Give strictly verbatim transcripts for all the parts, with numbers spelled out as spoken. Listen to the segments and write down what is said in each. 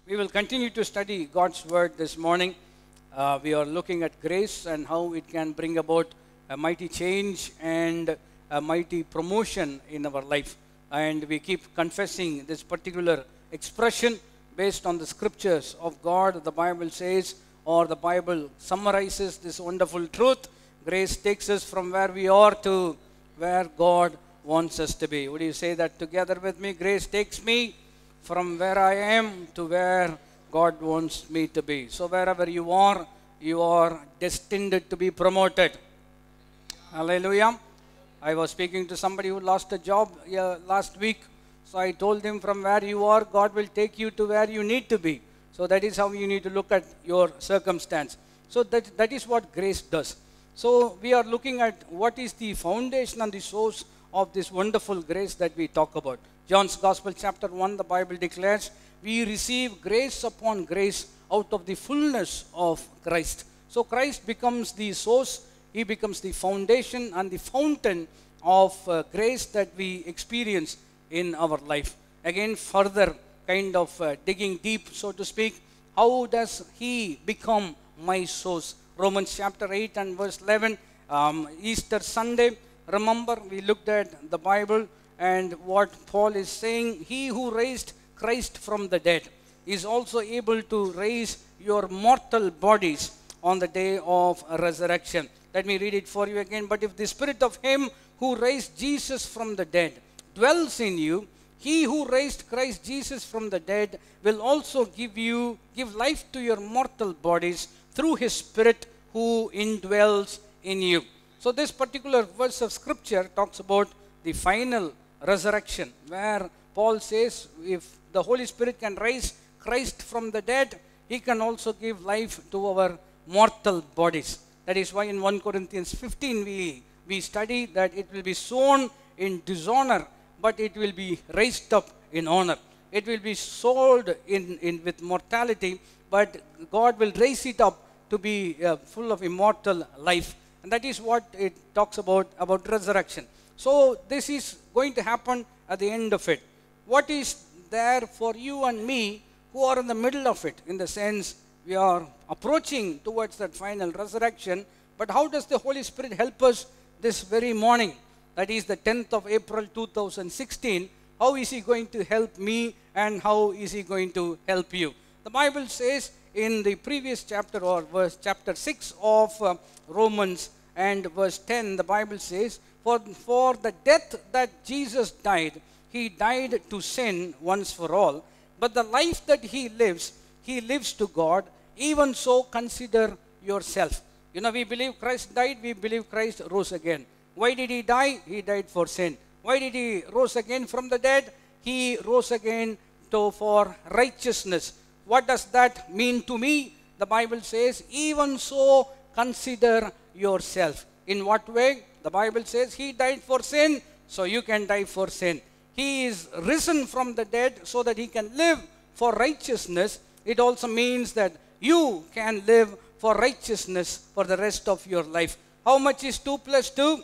We will continue to study God's Word this morning. Uh, we are looking at grace and how it can bring about a mighty change and a mighty promotion in our life. And we keep confessing this particular expression based on the scriptures of God. The Bible says, or the Bible summarizes this wonderful truth. Grace takes us from where we are to where God wants us to be. Would you say that together with me? Grace takes me from where I am to where God wants me to be. So wherever you are, you are destined to be promoted. Hallelujah. I was speaking to somebody who lost a job uh, last week. So I told him, from where you are, God will take you to where you need to be. So that is how you need to look at your circumstance. So that, that is what grace does. So we are looking at what is the foundation and the source of this wonderful grace that we talk about. John's Gospel chapter one, the Bible declares, we receive grace upon grace out of the fullness of Christ. So Christ becomes the source, He becomes the foundation and the fountain of uh, grace that we experience in our life. Again, further kind of uh, digging deep, so to speak, how does He become my source? Romans chapter eight and verse eleven, um, Easter Sunday, remember we looked at the Bible and what Paul is saying, He who raised Christ from the dead is also able to raise your mortal bodies on the day of resurrection. Let me read it for you again. But if the Spirit of Him who raised Jesus from the dead dwells in you, He who raised Christ Jesus from the dead will also give you, give life to your mortal bodies through His Spirit who indwells in you. So this particular verse of Scripture talks about the final resurrection, where Paul says if the Holy Spirit can raise Christ from the dead, He can also give life to our mortal bodies. That is why in First Corinthians fifteen we, we study that it will be sown in dishonor, but it will be raised up in honor. It will be sold in, in with mortality, but God will raise it up to be uh, full of immortal life. And that is what it talks about, about resurrection. So this is going to happen at the end of it. What is there for you and me who are in the middle of it? In the sense, we are approaching towards that final resurrection. But how does the Holy Spirit help us this very morning? That is the tenth of April two thousand sixteen. How is He going to help me and how is He going to help you? The Bible says in the previous chapter, or verse chapter six of uh, Romans and verse ten, the Bible says, For, for the death that Jesus died, He died to sin once for all. But the life that He lives, He lives to God. Even so, consider yourself. You know, we believe Christ died, we believe Christ rose again. Why did He die? He died for sin. Why did He rose again from the dead? He rose again to, for righteousness. What does that mean to me? The Bible says, even so, consider yourself. In what way? The Bible says He died for sin, so you can die for sin. He is risen from the dead so that He can live for righteousness. It also means that you can live for righteousness for the rest of your life. How much is two plus two?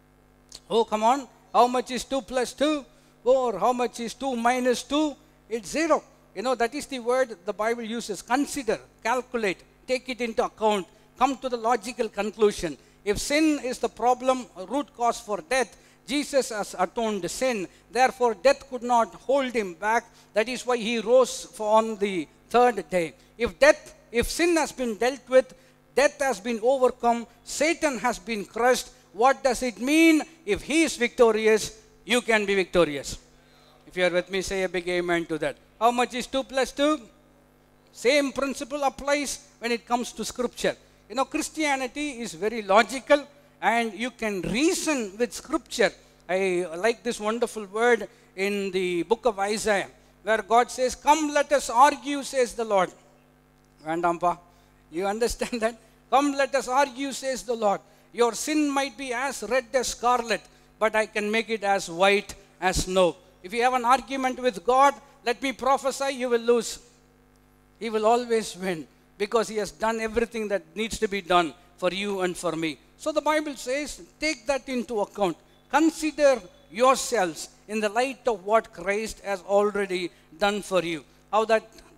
Oh, come on. How much is two plus two? Or how much is two minus two? It's zero. You know, that is the word the Bible uses. Consider, calculate, take it into account, come to the logical conclusion. If sin is the problem, root cause for death, Jesus has atoned sin. Therefore, death could not hold Him back. That is why He rose on the third day. If death, if sin has been dealt with, death has been overcome, Satan has been crushed, what does it mean? If He is victorious, you can be victorious. If you are with me, say a big amen to that. How much is two plus two? Same principle applies when it comes to Scripture. You know, Christianity is very logical and you can reason with Scripture. I like this wonderful word in the book of Isaiah, where God says, come let us argue, says the Lord. Vandampa, you understand that? Come let us argue, says the Lord. Your sin might be as red as scarlet, but I can make it as white as snow. If you have an argument with God, let me prophesy, you will lose. He will always win because He has done everything that needs to be done for you and for me. So the Bible says, take that into account. Consider yourselves in the light of what Christ has already done for you. How that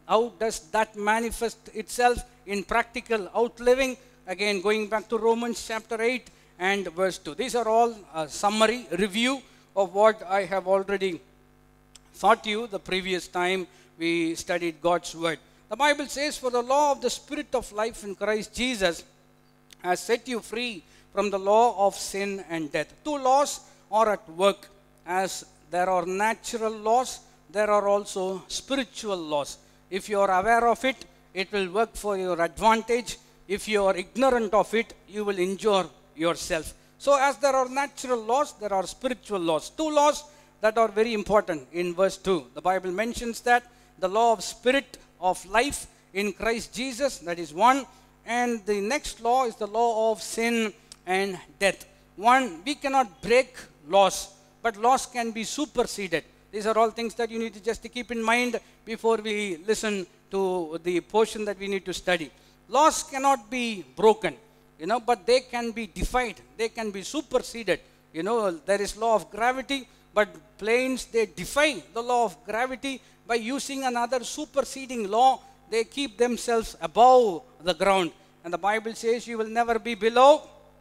how does that manifest itself in practical outliving? Again, going back to Romans chapter eight and verse two. These are all a summary review of what I have already taught you the previous time we studied God's word. The Bible says, for the law of the Spirit of life in Christ Jesus has set you free from the law of sin and death. Two laws are at work. As there are natural laws, there are also spiritual laws. If you are aware of it, it will work for your advantage. If you are ignorant of it, you will injure yourself. So as there are natural laws, there are spiritual laws. Two laws that are very important in verse two. The Bible mentions that the law of spirit of life in Christ Jesus, that is one. And the next law is the law of sin and death. One, we cannot break laws, but laws can be superseded. These are all things that you need to just keep in mind before we listen to the portion that we need to study. Laws cannot be broken, you know, but they can be defied. They can be superseded. You know, there is law of gravity, but planes, they defy the law of gravity by using another superseding law. They keep themselves above the ground. And the Bible says you will never be below.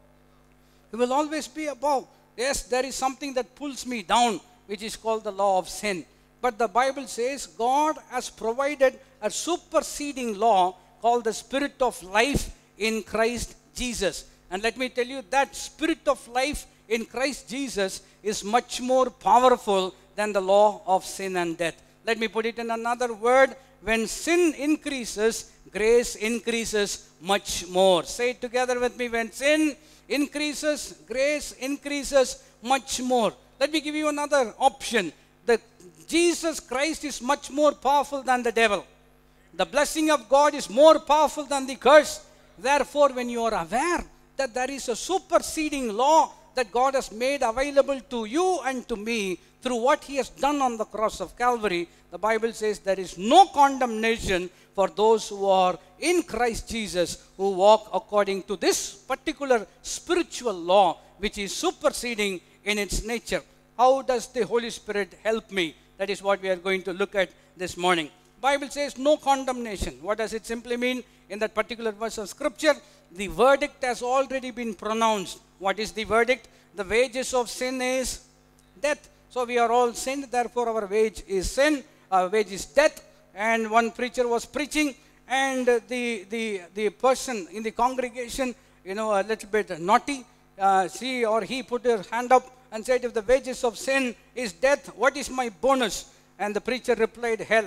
You will always be above. Yes, there is something that pulls me down, which is called the law of sin. But the Bible says God has provided a superseding law called the Spirit of life in Christ Jesus. And let me tell you, that Spirit of life in Christ Jesus is much more powerful than the law of sin and death. Let me put it in another word. When sin increases, grace increases much more. Say it together with me. When sin increases, grace increases much more. Let me give you another option. The Jesus Christ is much more powerful than the devil. The blessing of God is more powerful than the curse. Therefore, when you are aware that there is a superseding law that God has made available to you and to me through what He has done on the cross of Calvary, the Bible says there is no condemnation for those who are in Christ Jesus, who walk according to this particular spiritual law, which is superseding in its nature. How does the Holy Spirit help me? That is what we are going to look at this morning. Bible says no condemnation. What does it simply mean? In that particular verse of scripture, the verdict has already been pronounced. What is the verdict? The wages of sin is death. So we are all sinned, therefore our wage is sin, our wage is death. And one preacher was preaching, and the, the, the person in the congregation, you know, a little bit naughty, uh, she or he put her hand up and said, if the wages of sin is death, what is my bonus? And the preacher replied, hell.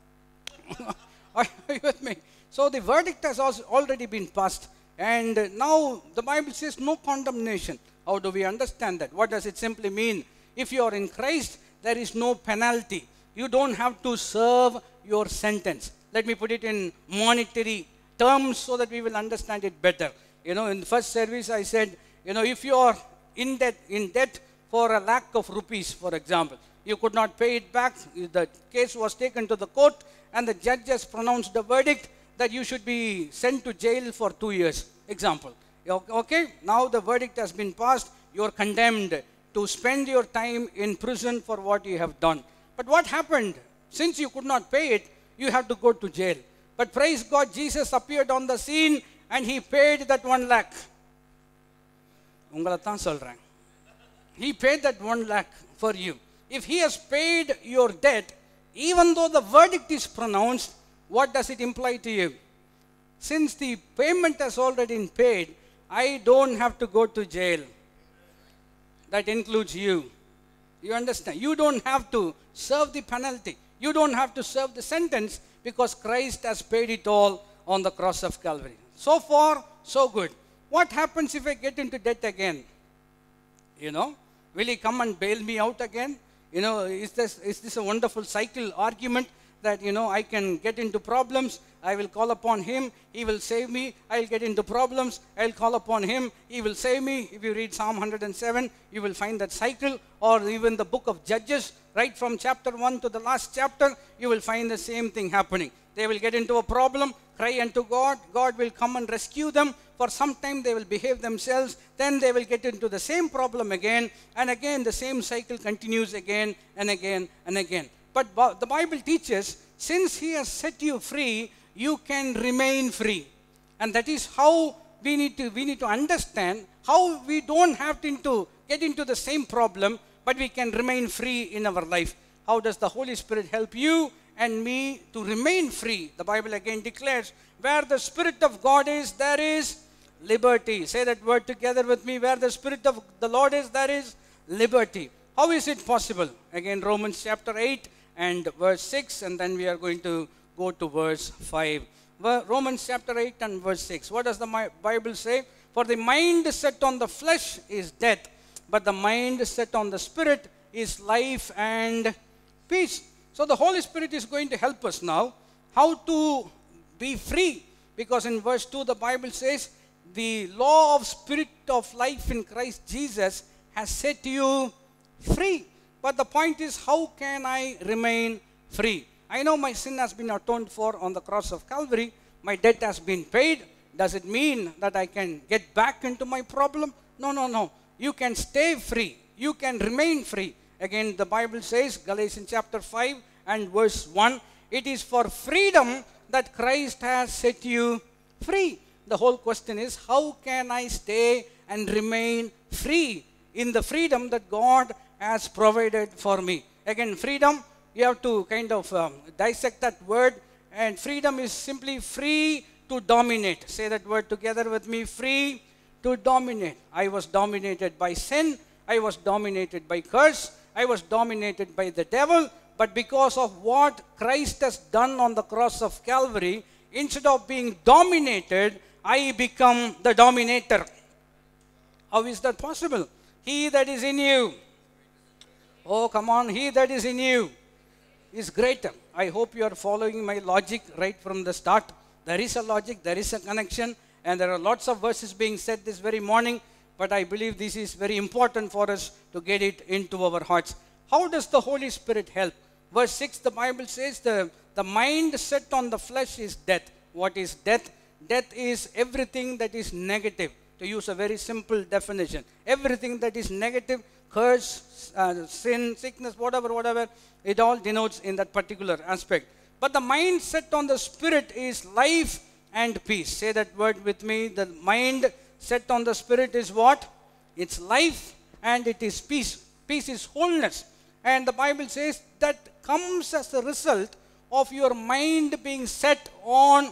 Are you with me? So the verdict has also already been passed. And now the Bible says no condemnation. How do we understand that? What does it simply mean? If you are in Christ, there is no penalty. You don't have to serve your sentence. Let me put it in monetary terms so that we will understand it better. You know, in the first service I said, you know, if you are in debt, in debt for a lakh of rupees, for example, you could not pay it back. The case was taken to the court and the judge has pronounced the verdict that you should be sent to jail for two years. Example. Okay, now the verdict has been passed. You are condemned to spend your time in prison for what you have done. But what happened? Since you could not pay it, you have to go to jail. But praise God, Jesus appeared on the scene and He paid that one lakh. He paid that one lakh for you. If He has paid your debt, even though the verdict is pronounced, what does it imply to you? Since the payment has already been paid, I don't have to go to jail. That includes you. You understand? You don't have to serve the penalty. You don't have to serve the sentence because Christ has paid it all on the cross of Calvary. So far, so good. What happens if I get into debt again? You know, will He come and bail me out again? You know, is this, is this a wonderful cycle argument that, you know, I can get into problems, I will call upon Him, He will save me, I'll get into problems, I'll call upon Him, He will save me. If you read Psalm one oh seven, you will find that cycle, or even the book of Judges, right from chapter one to the last chapter, you will find the same thing happening. They will get into a problem, cry unto God, God will come and rescue them. For some time they will behave themselves, then they will get into the same problem again, and again the same cycle continues again and again and again. But the Bible teaches since He has set you free, you can remain free. And that is how we need to, we need to understand how we don't have to into, get into the same problem, but we can remain free in our life. How does the Holy Spirit help you and me to remain free? The Bible again declares, where the Spirit of God is, there is liberty. Say that word together with me. Where the Spirit of the Lord is, there is liberty. How is it possible? Again, Romans chapter eight and verse six, and then we are going to go to verse five. Romans chapter eight and verse six. What does the Bible say? For the mind set on the flesh is death, but the mind set on the Spirit is life and peace. So the Holy Spirit is going to help us now how to be free. Because in verse two, the Bible says, the law of Spirit of life in Christ Jesus has set you free. But the point is, how can I remain free? I know my sin has been atoned for on the cross of Calvary. My debt has been paid. Does it mean that I can get back into my problem? No, no, no. You can stay free. You can remain free. Again, the Bible says, Galatians chapter five and verse one, it is for freedom that Christ has set you free. The whole question is, how can I stay and remain free in the freedom that God has provided for me? Again, freedom, you have to kind of um, dissect that word. And freedom is simply free to dominate. Say that word together with me. Free to dominate. I was dominated by sin. I was dominated by curse. I was dominated by the devil. But because of what Christ has done on the cross of Calvary, instead of being dominated, I become the dominator. How is that possible? He that is in you. Oh, come on. He that is in you is greater. I hope you are following my logic right from the start. There is a logic, there is a connection, and there are lots of verses being said this very morning, but I believe this is very important for us to get it into our hearts. How does the Holy Spirit help? Verse six, the Bible says, the, the mind set on the flesh is death. What is death? Death is everything that is negative. To use a very simple definition, everything that is negative, curse, uh, sin, sickness, whatever, whatever, it all denotes in that particular aspect. But the mind set on the Spirit is life and peace. Say that word with me. The mind set on the Spirit is what? It's life and it is peace. Peace is wholeness. And the Bible says that comes as a result of your mind being set on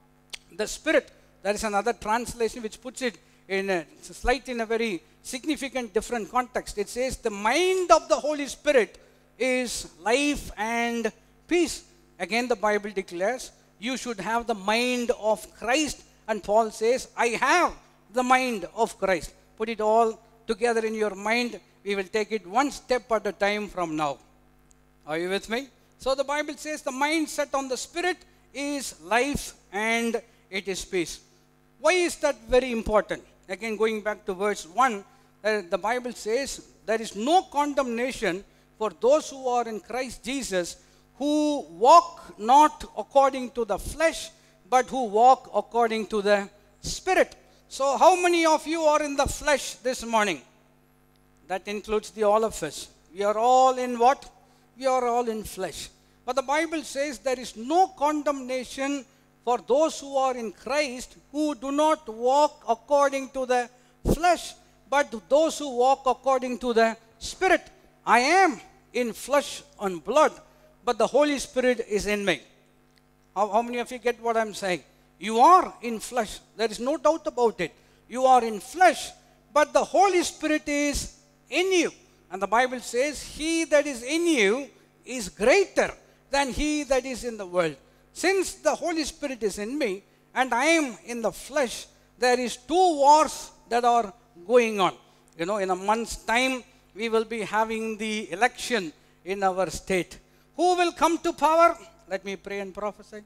the Spirit. There is another translation which puts it in a slight, in a very significant different context. It says the mind of the Holy Spirit is life and peace. Again, the Bible declares you should have the mind of Christ. And Paul says, I have the mind of Christ. Put it all together in your mind. We will take it one step at a time from now. Are you with me? So the Bible says the mind set on the Spirit is life and it is peace. Why is that very important? Again, going back to verse one, uh, the Bible says there is no condemnation for those who are in Christ Jesus, who walk not according to the flesh, but who walk according to the Spirit. So how many of you are in the flesh this morning? That includes the all of us. We are all in what? We are all in flesh. But the Bible says there is no condemnation for those who are in Christ, who do not walk according to the flesh, but those who walk according to the Spirit. I am in flesh and blood, but the Holy Spirit is in me. How, how many of you get what I'm saying? You are in flesh. There is no doubt about it. You are in flesh, but the Holy Spirit is in you. And the Bible says, he that is in you is greater than he that is in the world. Since the Holy Spirit is in me and I am in the flesh, there is two wars that are going on. You know, in a month's time, we will be having the election in our state. Who will come to power? Let me pray and prophesy.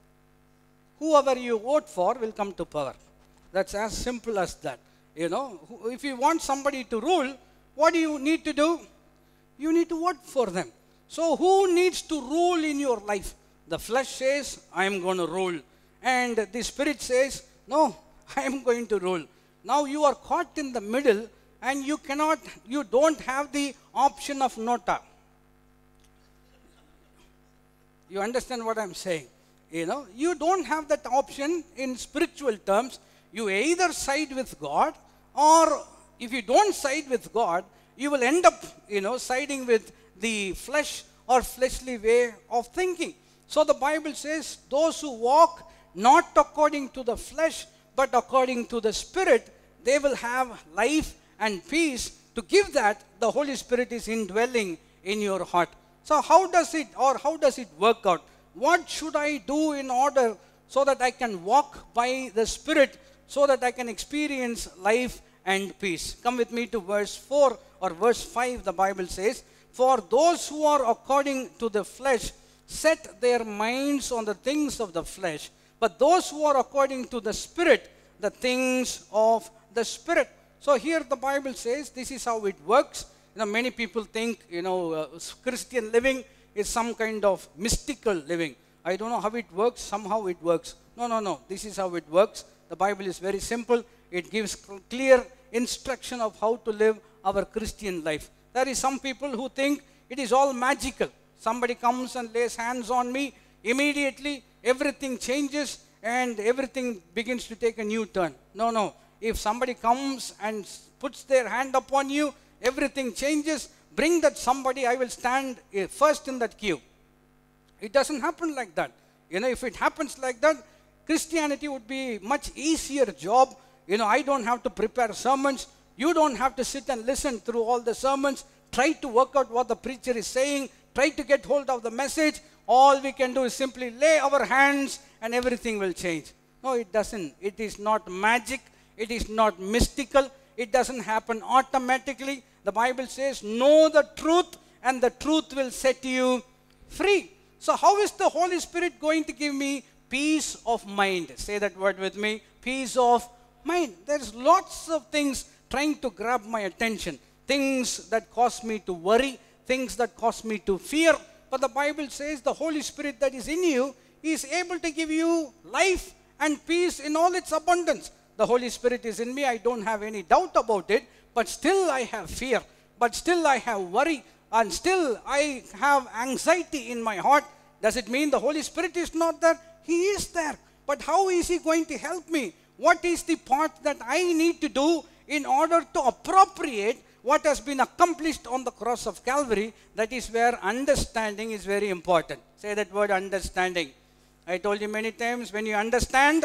Whoever you vote for will come to power. That's as simple as that. You know, if you want somebody to rule, what do you need to do? You need to vote for them. So who needs to rule in your life? The flesh says, I am going to rule. And the Spirit says, no, I am going to rule. Now you are caught in the middle and you cannot, you don't have the option of nota. You understand what I'm saying? You know, you don't have that option in spiritual terms. You either side with God, or if you don't side with God, you will end up, you know, siding with the flesh or fleshly way of thinking. So the Bible says, those who walk not according to the flesh, but according to the Spirit, they will have life and peace. To give that, the Holy Spirit is indwelling in your heart. So how does it, or how does it work out? What should I do in order so that I can walk by the Spirit, so that I can experience life and peace? Come with me to verse four or verse five. The Bible says, for those who are according to the flesh set their minds on the things of the flesh, but those who are according to the Spirit, the things of the Spirit. So here the Bible says this is how it works. You know, many people think, you know, uh, Christian living is some kind of mystical living. I don't know how it works. Somehow it works. No, no, no. This is how it works. The Bible is very simple. It gives clear instruction of how to live our Christian life. There is some people who think it is all magical. Somebody comes and lays hands on me, immediately everything changes and everything begins to take a new turn. No, no. If somebody comes and puts their hand upon you, everything changes. Bring that somebody, I will stand first in that queue. It doesn't happen like that. You know, if it happens like that, Christianity would be much easier job. You know, I don't have to prepare sermons. You don't have to sit and listen through all the sermons. Try to work out what the preacher is saying. Try to get hold of the message. All we can do is simply lay our hands and everything will change. No, it doesn't. It is not magic. It is not mystical. It doesn't happen automatically. The Bible says, know the truth and the truth will set you free. So how is the Holy Spirit going to give me peace of mind? Say that word with me. Peace of mind. There's lots of things trying to grab my attention. Things that cause me to worry. Things that cause me to fear. But the Bible says the Holy Spirit that is in you is able to give you life and peace in all its abundance. The Holy Spirit is in me. I don't have any doubt about it. But still I have fear. But still I have worry. And still I have anxiety in my heart. Does it mean the Holy Spirit is not there? He is there. But how is He going to help me? What is the part that I need to do in order to appropriate what has been accomplished on the cross of Calvary? That is where understanding is very important. Say that word, understanding. I told you many times, when you understand,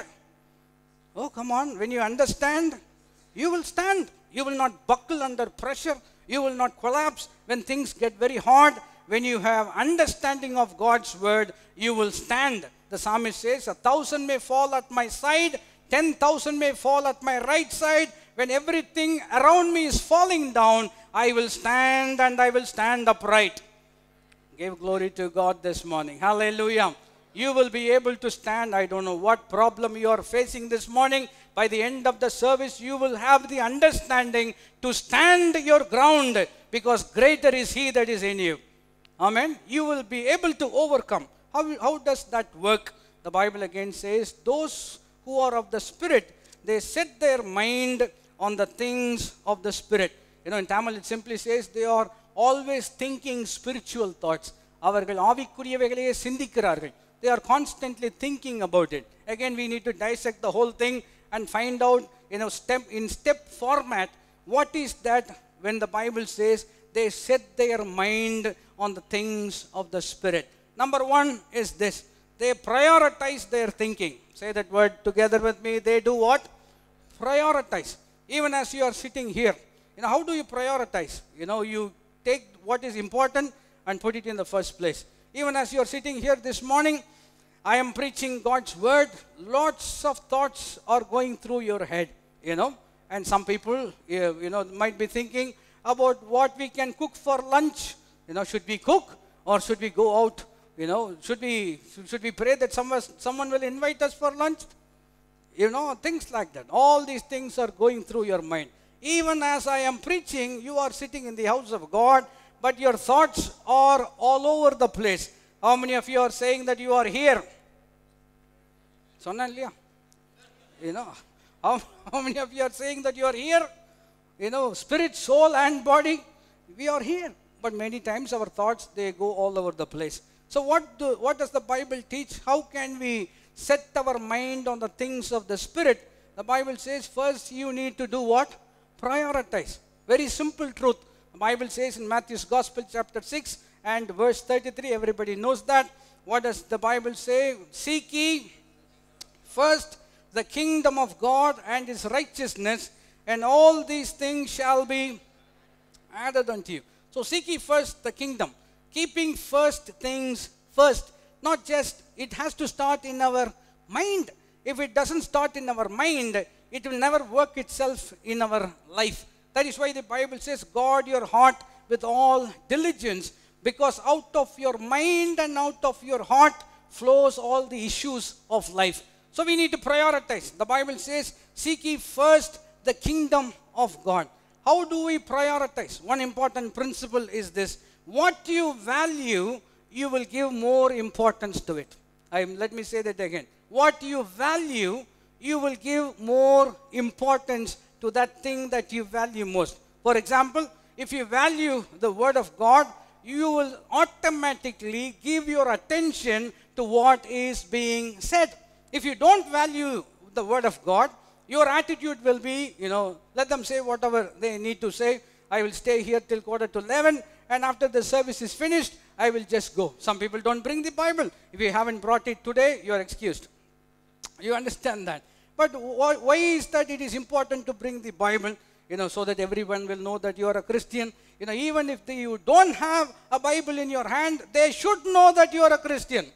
oh come on, when you understand, you will stand. You will not buckle under pressure. You will not collapse when things get very hard. When you have understanding of God's word, you will stand. The psalmist says, a thousand may fall at my side, ten thousand may fall at my right side. When everything around me is falling down, I will stand and I will stand upright. Give glory to God this morning. Hallelujah. You will be able to stand. I don't know what problem you are facing this morning. By the end of the service, you will have the understanding to stand your ground, because greater is He that is in you. Amen. You will be able to overcome. How, how does that work? The Bible again says, those who are of the Spirit, they set their mind on the things of the Spirit. You know, in Tamil it simply says they are always thinking spiritual thoughts. அவர்கள் ஆவிக்குரியவைகளையே சிந்திக்கிறார்கள். They are constantly thinking about it. Again, we need to dissect the whole thing and find out, you know, step in step format, what is that when the Bible says they set their mind on the things of the Spirit. Number one is this. They prioritize their thinking. Say that word together with me. They do what? Prioritize. Even as you are sitting here. You know, how do you prioritize? You know, you take what is important and put it in the first place. Even as you are sitting here this morning, I am preaching God's word. Lots of thoughts are going through your head, you know. And some people, you know, might be thinking about what we can cook for lunch. You know, should we cook or should we go out? You know, should we, should we pray that someone, someone will invite us for lunch? You know, things like that. All these things are going through your mind. Even as I am preaching, you are sitting in the house of God, but your thoughts are all over the place. How many of you are saying that you are here? You know, how, how many of you are saying that you are here? You know, spirit, soul and body, we are here. But many times our thoughts, they go all over the place. So what, do, what does the Bible teach? How can we set our mind on the things of the Spirit? The Bible says first you need to do what? Prioritize. Very simple truth. The Bible says in Matthew's Gospel chapter six and verse thirty-three, everybody knows that. What does the Bible say? Seek ye first the kingdom of God and his righteousness, and all these things shall be added unto you. So seek ye first the kingdom. Keeping first things first. Not just, it has to start in our mind. If it doesn't start in our mind, it will never work itself in our life. That is why the Bible says, guard your heart with all diligence, because out of your mind and out of your heart flows all the issues of life. So we need to prioritize. The Bible says, seek ye first the kingdom of God. How do we prioritize? One important principle is this. What you value, you will give more importance to it. I, let me say that again. What you value, you will give more importance to that thing that you value most. For example, if you value the Word of God, you will automatically give your attention to what is being said. If you don't value the Word of God, your attitude will be, you know, let them say whatever they need to say. I will stay here till quarter to eleven, and after the service is finished, I will just go. Some people don't bring the Bible. If you haven't brought it today, you are excused. You understand that. But wh- why is that it is important to bring the Bible? You know, so that everyone will know that you are a Christian. You know, even if the, you don't have a Bible in your hand, they should know that you are a Christian.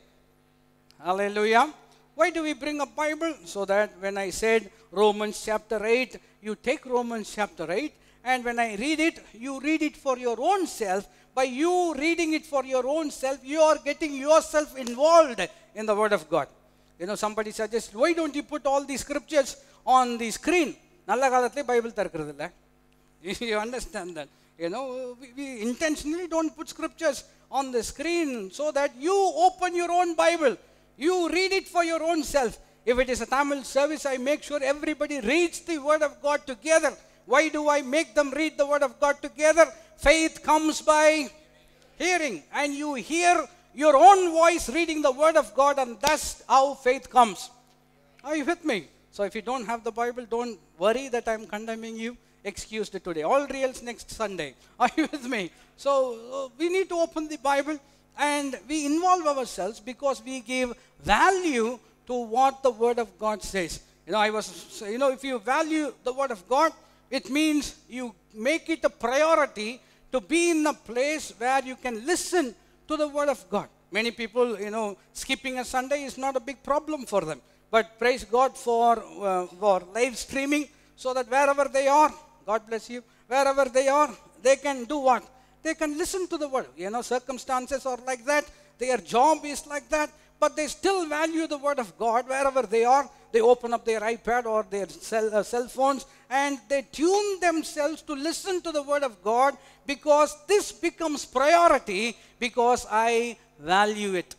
Hallelujah. Why do we bring a Bible? So that when I said Romans chapter eight, you take Romans chapter eight, and when I read it, you read it for your own self. By you reading it for your own self, you are getting yourself involved in the Word of God. You know, somebody suggests, why don't you put all these scriptures on the screen? Nalla kaalathile Bible tharukradilla. You understand that? You know, we, we intentionally don't put scriptures on the screen so that you open your own Bible. You read it for your own self. If it is a Tamil service, I make sure everybody reads the Word of God together. Why do I make them read the Word of God together? Faith comes by hearing. And you hear your own voice reading the Word of God, and that's how faith comes. Are you with me? So if you don't have the Bible, don't worry that I'm condemning you. Excused today. All reals next Sunday. Are you with me? So uh, we need to open the Bible and we involve ourselves because we give value to what the Word of God says. You know, I was, you know, if you value the Word of God, it means you make it a priority to be in a place where you can listen to the Word of God. Many people, you know, skipping a Sunday is not a big problem for them. But praise God for, uh, for live streaming, so that wherever they are, God bless you, wherever they are, they can do what? They can listen to the Word. You know, circumstances are like that. Their job is like that. But they still value the Word of God wherever they are. They open up their iPad or their cell, uh, cell phones and they tune themselves to listen to the Word of God, because this becomes priority because I value it.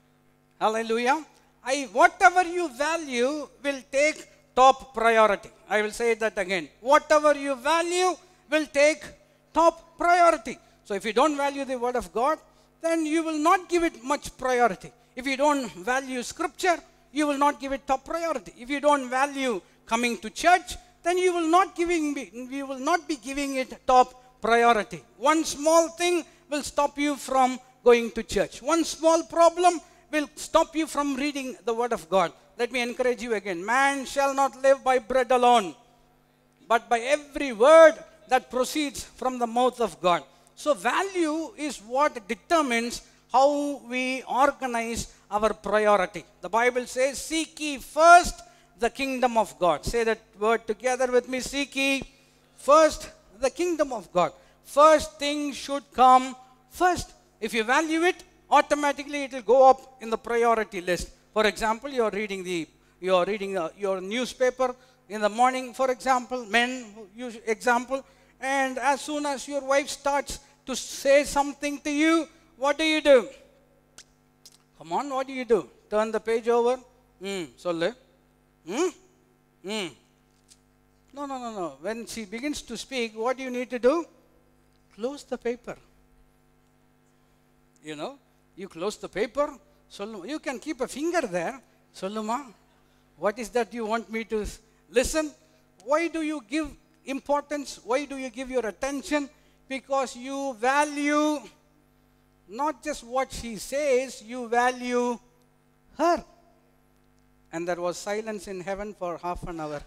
Hallelujah. I, whatever you value will take top priority. I will say that again. Whatever you value will take top priority. So if you don't value the Word of God, then you will not give it much priority. If you don't value Scripture, you will not give it top priority. If you don't value coming to church, then you will not giving you will not be giving it top priority. One small thing will stop you from going to church. One small problem will stop you from reading the Word of God. Let me encourage you again. Man shall not live by bread alone, but by every word that proceeds from the mouth of God. So value is what determines how we organize our priority. The Bible says, seek ye first the kingdom of God. Say that word together with me. Seek ye first the kingdom of God. First thing should come first. If you value it, automatically it will go up in the priority list. For example, you are reading the you are reading uh, your newspaper in the morning, for example, men use example, and as soon as your wife starts to say something to you, what do you do? Come on, what do you do? Turn the page over. Hmm, solle. Hmm? Hmm. No, no, no, no. When she begins to speak, what do you need to do? Close the paper. You know, You close the paper. Solluma. You can keep a finger there. Solluma. What is that you want me to listen? Why do you give importance? Why do you give your attention? Because you value not just what she says, you value her. And there was silence in heaven for half an hour.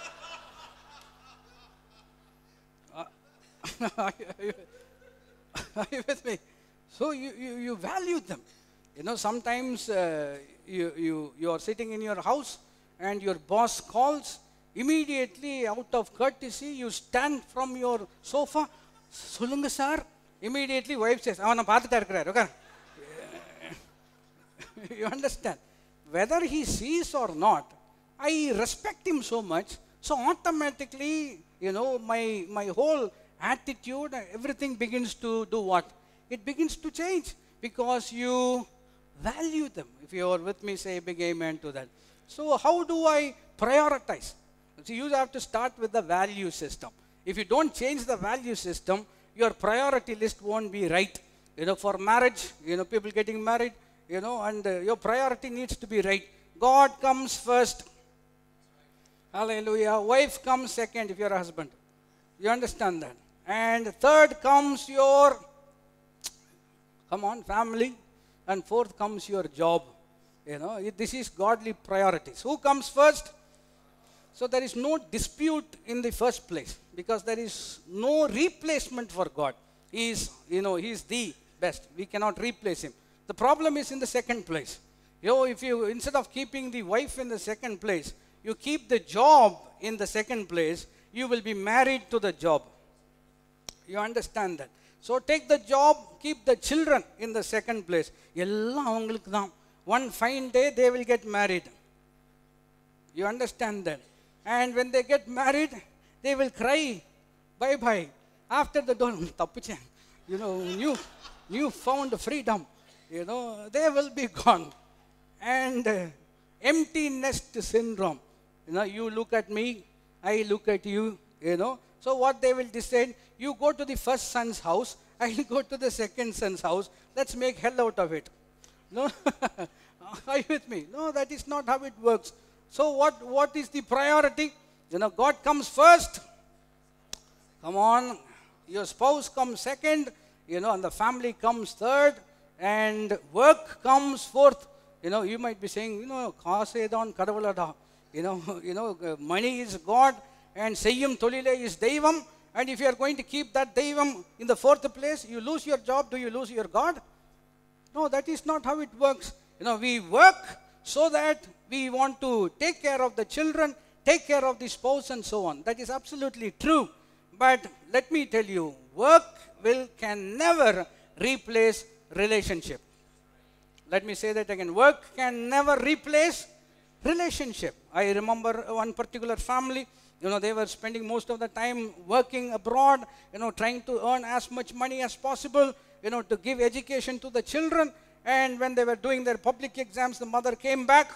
uh, are, you, are you with me? So you, you, you value them. You know, sometimes uh, you, you, you are sitting in your house and your boss calls. Immediately, out of courtesy, you stand from your sofa. Solunga sir. Immediately, wife says, "Avana paathuta irukkarar." Okay? You understand? Whether he sees or not, I respect him so much. So automatically, you know, my, my whole attitude, everything begins to do what? It begins to change because you value them. If you are with me, say a big amen to that. So how do I prioritize? So you have to start with the value system. If you don't change the value system, your priority list won't be right. You know, for marriage, you know, people getting married, you know, and uh, your priority needs to be right. God comes first. Hallelujah. Wife comes second if you're a husband. You understand that? And third comes your, come on, family. And fourth comes your job. You know, this is godly priorities. Who comes first? So there is no dispute in the first place because there is no replacement for God. He is, you know, He is the best. We cannot replace Him. The problem is in the second place. You know, if you, instead of keeping the wife in the second place, you keep the job in the second place, you will be married to the job. You understand that? So take the job, keep the children in the second place. One fine day, they will get married. You understand that? And when they get married, they will cry, bye-bye. After the dawn, you know, new, new found freedom, you know, they will be gone. And uh, empty nest syndrome. You know, you look at me, I look at you, you know. So what they will decide, you go to the first son's house, I will go to the second son's house. Let's make hell out of it. No, are you with me? No, that is not how it works. So what, what is the priority? You know, God comes first. Come on. Your spouse comes second. You know, and the family comes third. And work comes fourth. You know, you might be saying, you know, kaasedon kadavalada. You know, you know, money is God and seyyum tolile is Devam. And if you are going to keep that Devam in the fourth place, you lose your job, do you lose your God? No, that is not how it works. You know, we work so that we want to take care of the children, take care of the spouse and so on. That is absolutely true. But let me tell you, work will can never replace relationship. Let me say that again. Work can never replace relationship. I remember one particular family, you know, they were spending most of the time working abroad, you know, trying to earn as much money as possible, you know, to give education to the children. And when they were doing their public exams, the mother came back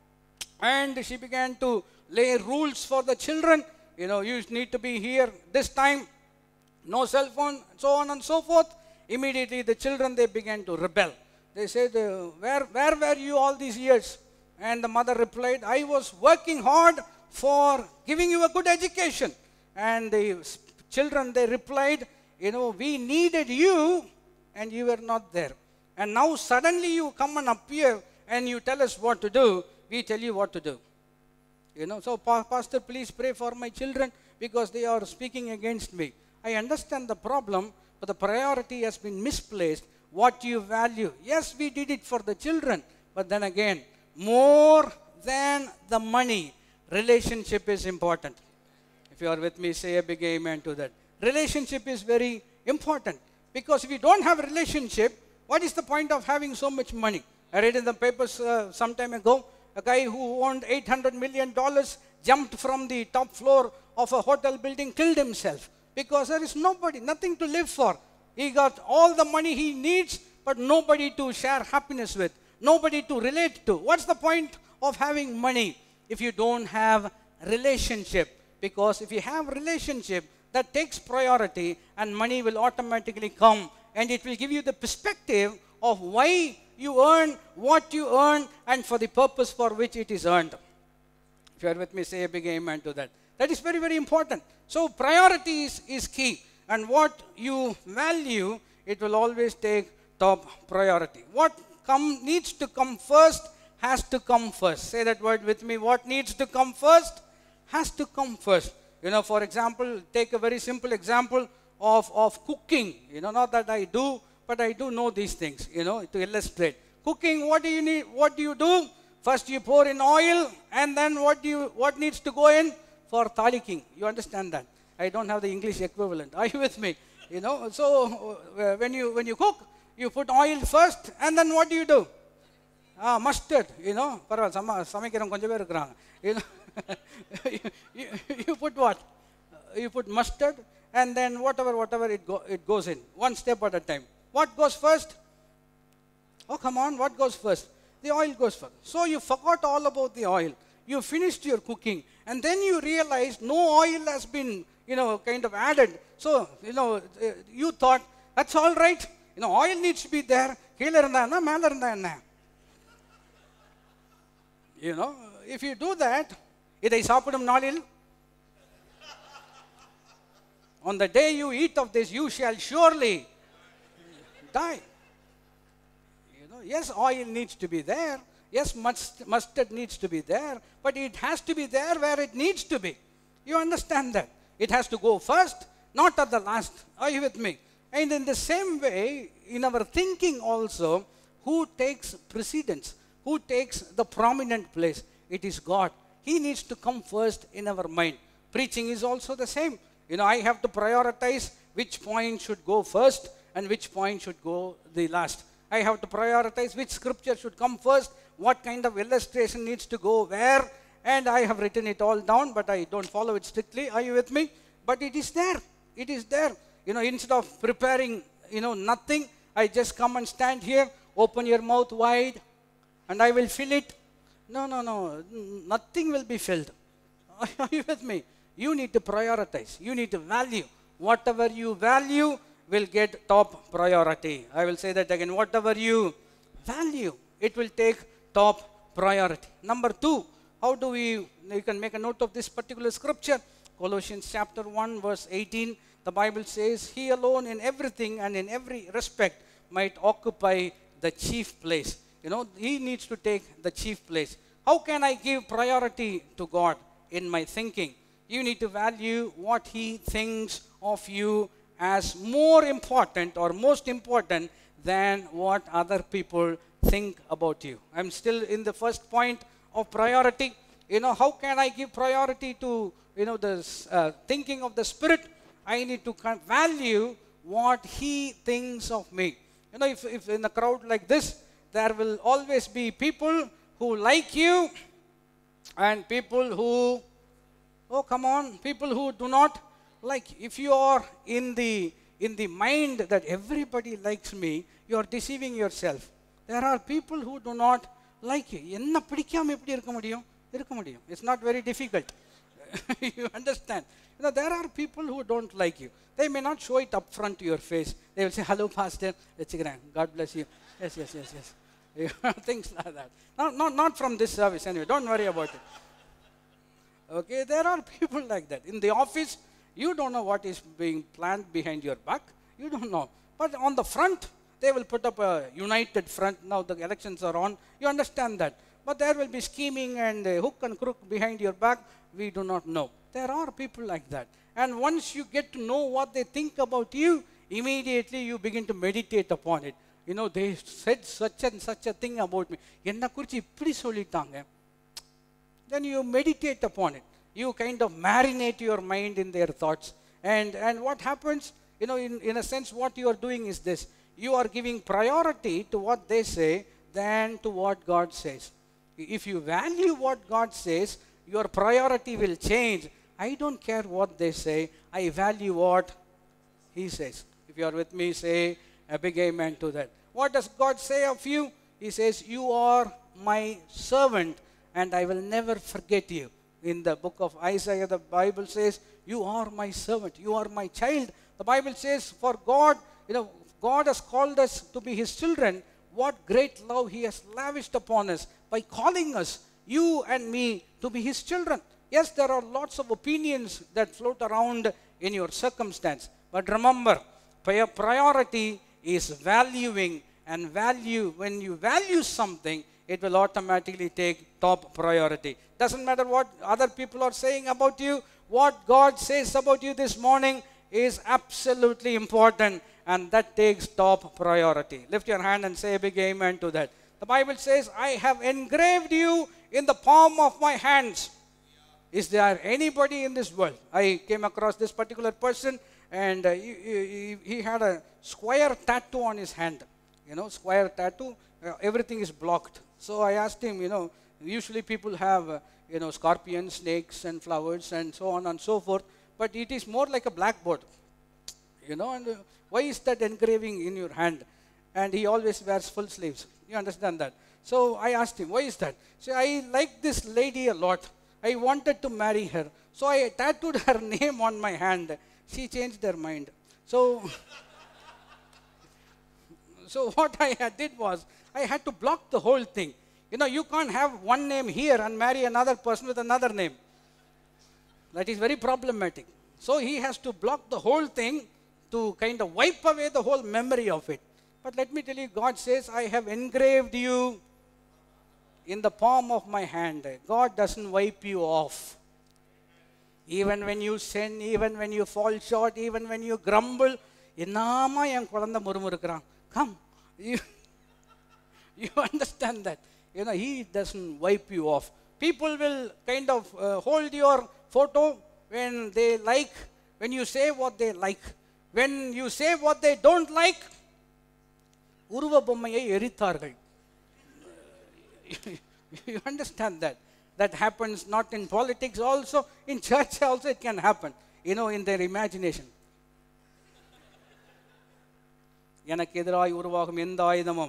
and she began to lay rules for the children. You know, you need to be here this time, no cell phone, so on and so forth. Immediately the children, they began to rebel. They said, uh, where, where were you all these years? And the mother replied, I was working hard for giving you a good education. And the children, they replied, you know, we needed you and you were not there. And now suddenly you come and appear and you tell us what to do. We tell you what to do. You know, so Pastor, please pray for my children because they are speaking against me. I understand the problem, but the priority has been misplaced. What you value. Yes, we did it for the children, but then again, more than the money, relationship is important. If you are with me, say a big amen to that. Relationship is very important because if you don't have a relationship, what is the point of having so much money? I read in the papers uh, some time ago, a guy who owned eight hundred million dollars jumped from the top floor of a hotel building, killed himself because there is nobody, nothing to live for. He got all the money he needs, but nobody to share happiness with, nobody to relate to. What's the point of having money if you don't have relationship? Because if you have relationship, that takes priority and money will automatically come and it will give you the perspective of why you earn what you earn and for the purpose for which it is earned. If you are with me, say a big amen to that. That is very, very important. So priority is, is key. And what you value, it will always take top priority. What come, needs to come first has to come first. Say that word with me. What needs to come first has to come first. You know, for example, take a very simple example of, of cooking. You know, not that I do, but I do know these things, you know, to illustrate. Cooking, what do you need? What do you do? First you pour in oil, and then what do you, what needs to go in? For taliking. You understand that? I don't have the English equivalent. Are you with me? You know, so uh, when you when you cook, you put oil first, and then what do you do? Ah, mustard, you know. You know, you, you, you put what? You put mustard, and then whatever, whatever it, go, it goes in. One step at a time. What goes first? Oh, come on, what goes first? The oil goes first. So you forgot all about the oil. You finished your cooking, and then you realized no oil has been, you know, kind of added. So, you know, you thought, that's all right. You know, oil needs to be there. You know, if you do that, இதை சாப்பிடும் நாளில், on the day you eat of this, you shall surely die. You know, yes, oil needs to be there. Yes, mustard needs to be there. But it has to be there where it needs to be. You understand that? It has to go first, not at the last. Are you with me? And in the same way, in our thinking also, who takes precedence? Who takes the prominent place? It is God. He needs to come first in our mind. Preaching is also the same. You know, I have to prioritize which point should go first and which point should go the last. I have to prioritize which scripture should come first, what kind of illustration needs to go where, and I have written it all down, but I don't follow it strictly. Are you with me? But it is there. It is there. You know, instead of preparing, you know, nothing, I just come and stand here, open your mouth wide, and I will fill it. No, no, no. Nothing will be filled. Are you with me? You need to prioritize. You need to value. Whatever you value will get top priority. I will say that again. Whatever you value, it will take top priority. Number two, how do we, you can make a note of this particular scripture. Colossians chapter one verse eighteen. The Bible says, He alone in everything and in every respect might occupy the chief place. You know, He needs to take the chief place. How can I give priority to God in my thinking? You need to value what He thinks of you as more important or most important than what other people think about you. I'm still in the first point of priority. You know, how can I give priority to, you know, the uh, thinking of the Spirit? I need to value what He thinks of me. You know, if, if in a crowd like this, there will always be people who like you and people who, oh, come on, people who do not like. If you are in the, in the mind that everybody likes me, you are deceiving yourself. There are people who do not like you. It's not very difficult. You understand? You know, there are people who don't like you. They may not show it up front to your face. They will say, hello, Pastor. God bless you. Yes, yes, yes, yes. Things like that. Not, not, not from this service anyway. Don't worry about it. Okay, there are people like that. In the office, you don't know what is being planned behind your back. You don't know. But on the front, they will put up a united front. Now the elections are on. You understand that. But there will be scheming and uh, hook and crook behind your back. We do not know. There are people like that. And once you get to know what they think about you, immediately you begin to meditate upon it. You know, they said such and such a thing about me. Then you meditate upon it. You kind of marinate your mind in their thoughts. And, and what happens, you know, in, in a sense, what you are doing is this. You are giving priority to what they say than to what God says. If you value what God says, your priority will change. I don't care what they say. I value what He says. If you are with me, say a big amen to that. What does God say of you? He says, you are my servant and I will never forget you. In the book of Isaiah, the Bible says, you are my servant. You are my child. The Bible says, for God, you know, God has called us to be His children. what great love He has lavished upon us by calling us, you and me, to be His children. Yes, there are lots of opinions that float around in your circumstance. But remember, priority is valuing, and value, when you value something, it will automatically take top priority. Doesn't matter what other people are saying about you, what God says about you this morning is absolutely important, and that takes top priority. Lift your hand and say a big amen to that. The Bible says, I have engraved you in the palm of my hands. Is there anybody in this world? I came across this particular person, and uh, he, he, he had a square tattoo on his hand. You know, square tattoo, uh, everything is blocked. So I asked him, you know, usually people have, uh, you know, scorpions, snakes, and flowers, and so on and so forth. But it is more like a blackboard. You know, and uh, why is that engraving in your hand? And he always wears full sleeves. You understand that? So I asked him, why is that? So I like this lady a lot. I wanted to marry her. So I tattooed her name on my hand. She changed her mind. So, so what I had did was, I had to block the whole thing. You know, you can't have one name here and marry another person with another name. That is very problematic. So he has to block the whole thing to kind of wipe away the whole memory of it. But let me tell you, God says, I have engraved you in the palm of my hand. God doesn't wipe you off. Even when you sin, even when you fall short, even when you grumble, come. You, you understand that. You know, He doesn't wipe you off. People will kind of uh, hold your photo when they like, when you say what they like. When you say what they don't like, உருவ பொம்மையை எரித்தார்கள். You understand that? That happens not in politics also, in church also it can happen, you know, in their imagination. எனக்கு எதிராய் உருவாகும் எந்த ஆயுதமும்,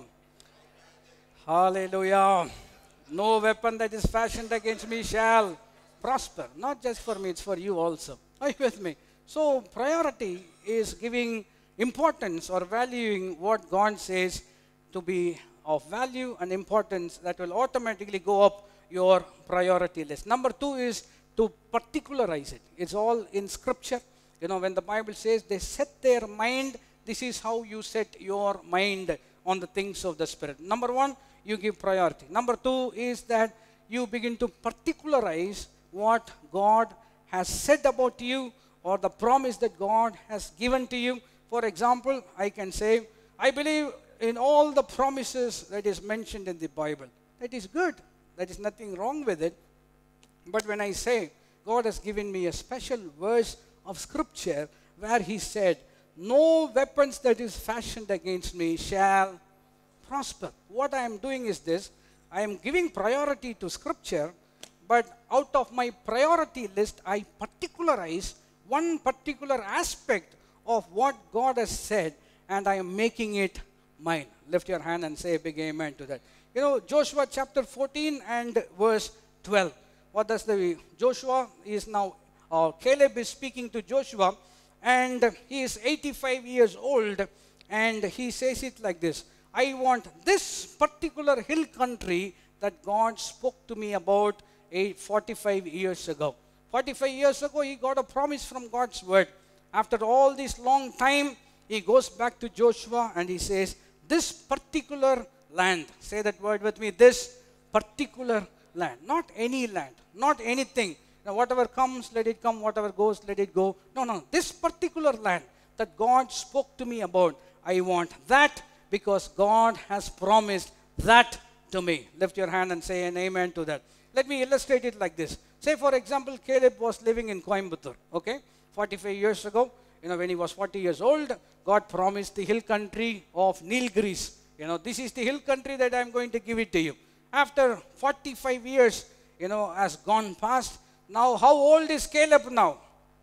hallelujah, no weapon that is fashioned against me shall prosper. Not just for me, it's for you also. Are you with me? So priority is giving importance or valuing what God says to be of value and importance, that will automatically go up your priority list. Number two is to particularize it. It's all in scripture. You know, when the Bible says they set their mind, this is how you set your mind on the things of the Spirit. Number one, you give priority. Number two is that you begin to particularize what God has said about you, or the promise that God has given to you. For example, I can say, I believe in all the promises that is mentioned in the Bible. That is good. There is nothing wrong with it. But when I say, God has given me a special verse of scripture where He said, no weapons that is fashioned against me shall prosper. What I am doing is this, I am giving priority to scripture, but out of my priority list, I particularize one particular aspect of what God has said, and I am making it mine. Lift your hand and say a big amen to that. You know, Joshua chapter fourteen and verse twelve. What does the, Joshua is now, uh, Caleb is speaking to Joshua, and he is eighty-five years old, and he says it like this, I want this particular hill country that God spoke to me about eight, forty-five years ago. forty-five years ago, he got a promise from God's word. After all this long time, he goes back to Joshua and he says, this particular land, say that word with me, this particular land, not any land, not anything. Now, whatever comes, let it come, whatever goes, let it go. No, no, this particular land that God spoke to me about, I want that because God has promised that to me. Lift your hand and say an amen to that. Let me illustrate it like this. Say, for example, Caleb was living in Coimbatore, okay? forty-five years ago, you know, when he was forty years old, God promised the hill country of Nilgiris. You know, this is the hill country that I'm going to give it to you. After forty-five years, you know, has gone past. Now, how old is Caleb now?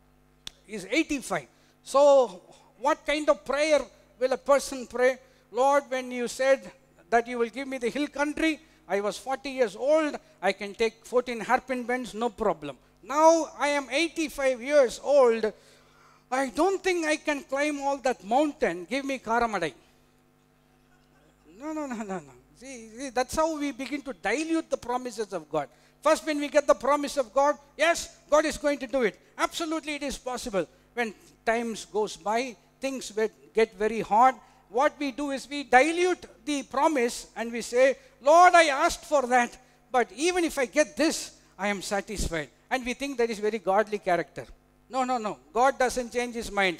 He's eighty-five. So, what kind of prayer will a person pray? Lord, when you said that you will give me the hill country, I was forty years old, I can take fourteen hairpin bends, no problem. Now I am eighty-five years old, I don't think I can climb all that mountain, give me Karamadai. No, no, no, no, no. See, see, that's how we begin to dilute the promises of God. First, when we get the promise of God, yes, God is going to do it. Absolutely, it is possible. When times goes by, things get very hard. What we do is we dilute the promise and we say, Lord, I asked for that, but even if I get this, I am satisfied. And we think that is very godly character. No, no, no. God doesn't change his mind.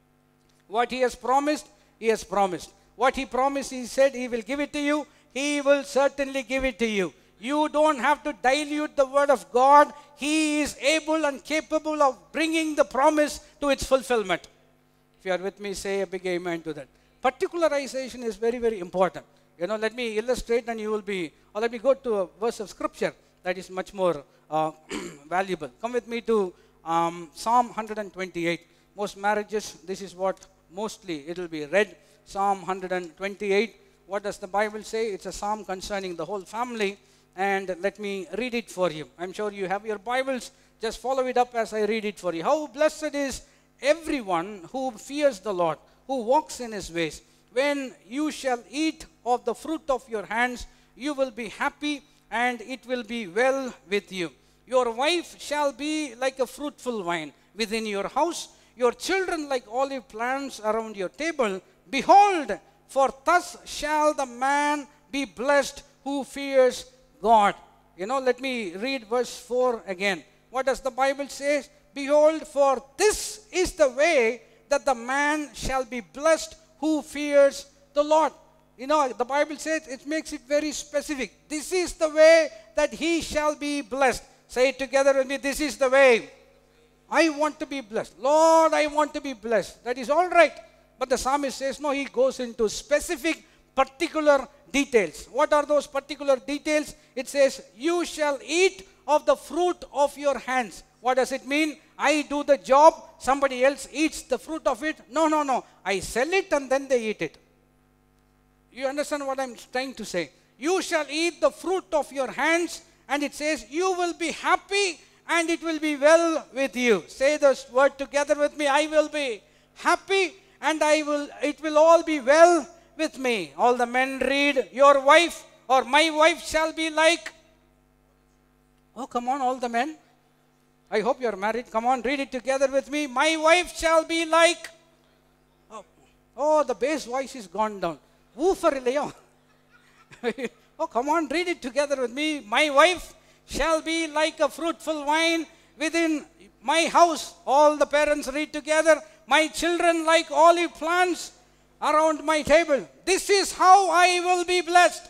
What he has promised, he has promised. What he promised, he said he will give it to you. He will certainly give it to you. You don't have to dilute the word of God. He is able and capable of bringing the promise to its fulfillment. If you are with me, say a big amen to that. Particularization is very, very important. You know, let me illustrate and you will be, or let me go to a verse of scripture that is much more uh, valuable. Come with me to um, Psalm one twenty-eight. Most marriages, this is what mostly it will be read. Psalm one twenty-eight. What does the Bible say? It's a psalm concerning the whole family. And let me read it for you. I'm sure you have your Bibles. Just follow it up as I read it for you. How blessed is everyone who fears the Lord, who walks in his ways. When you shall eat of the fruit of your hands, you will be happy, and it will be well with you. Your wife shall be like a fruitful vine within your house, your children like olive plants around your table. Behold, for thus shall the man be blessed who fears God. You know, let me read verse four again. What does the Bible say? Behold, for this is the way that the man shall be blessed who fears the Lord. You know, the Bible says, it makes it very specific. This is the way that he shall be blessed. Say it together with me. This is the way. I want to be blessed. Lord, I want to be blessed. That is all right. But the psalmist says, no, he goes into specific, particular details. What are those particular details? It says, you shall eat of the fruit of your hands. What does it mean? I do the job, somebody else eats the fruit of it. No, no, no. I sell it and then they eat it. You understand what I'm trying to say? You shall eat the fruit of your hands, and it says, you will be happy and it will be well with you. Say this word together with me. I will be happy and I will. It will all be well with me. All the men read, your wife or my wife shall be like. Oh, come on, all the men. I hope you're married. Come on, read it together with me. My wife shall be like. Oh, oh the bass voice is gone down. Woofer illayo. Oh, come on, read it together with me. My wife shall be like a fruitful vine within my house. All the parents read together. My children like olive plants around my table. This is how I will be blessed.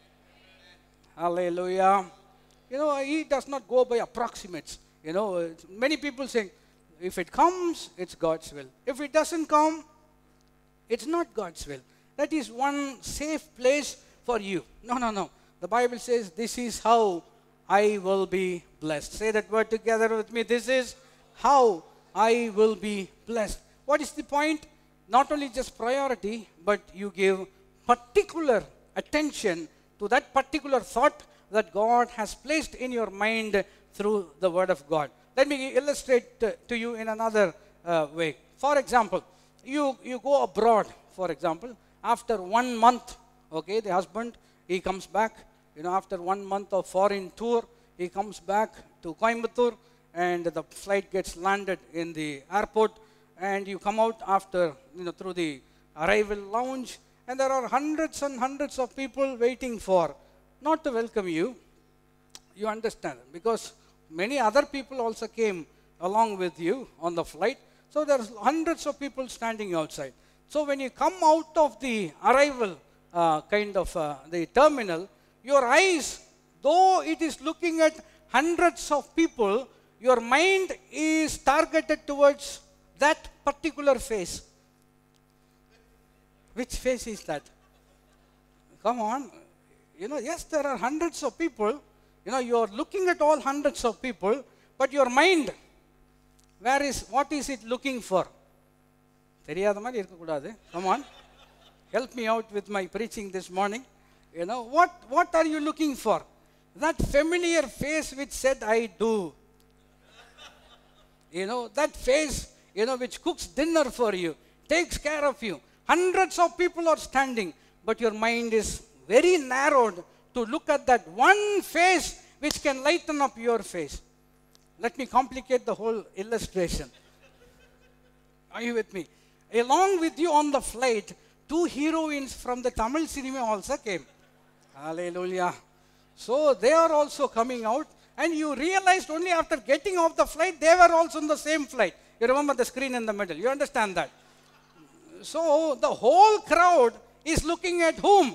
Hallelujah. You know, he does not go by approximates. You know, many people say, if it comes, it's God's will. If it doesn't come, it's not God's will. That is one safe place for you. No, no, no. The Bible says, this is how I will be blessed. Say that word together with me. This is how I will be blessed. What is the point? Not only just priority, but you give particular attention to that particular thought that God has placed in your mind through the word of God. Let me illustrate uh, to you in another uh, way. For example, you, you go abroad, for example, after one month, okay, the husband, he comes back, you know, after one month of foreign tour, he comes back to Coimbatore, and the flight gets landed in the airport, and you come out after, you know, through the arrival lounge, and there are hundreds and hundreds of people waiting for, not to welcome you. You understand, because many other people also came along with you on the flight. So there's hundreds of people standing outside. So when you come out of the arrival uh, kind of uh, the terminal, your eyes, though it is looking at hundreds of people, your mind is targeted towards that particular face. Which face is that? Come on. You know, yes, there are hundreds of people. You know, you are looking at all hundreds of people, but your mind, where is, what is it looking for? Come on, help me out with my preaching this morning. You know, what, what are you looking for? That familiar face which said, I do. You know, that face, you know, which cooks dinner for you, takes care of you. Hundreds of people are standing, but your mind is very narrowed to look at that one face which can lighten up your face. Let me complicate the whole illustration. Are you with me? Along with you on the flight, two heroines from the Tamil cinema also came. Hallelujah. So they are also coming out, and you realized only after getting off the flight, they were also in the same flight. You remember the screen in the middle. You understand that? So the whole crowd is looking at whom?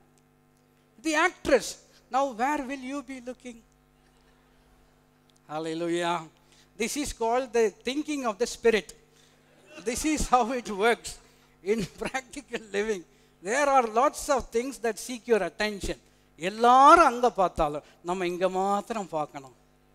The actress. Now where will you be looking? Hallelujah. This is called the thinking of the spirit. This is how it works in practical living. There are lots of things that seek your attention. எல்லாரும் அங்க பார்த்தாலும் நம்ம இங்க மாத்திரம் பார்க்கணும்.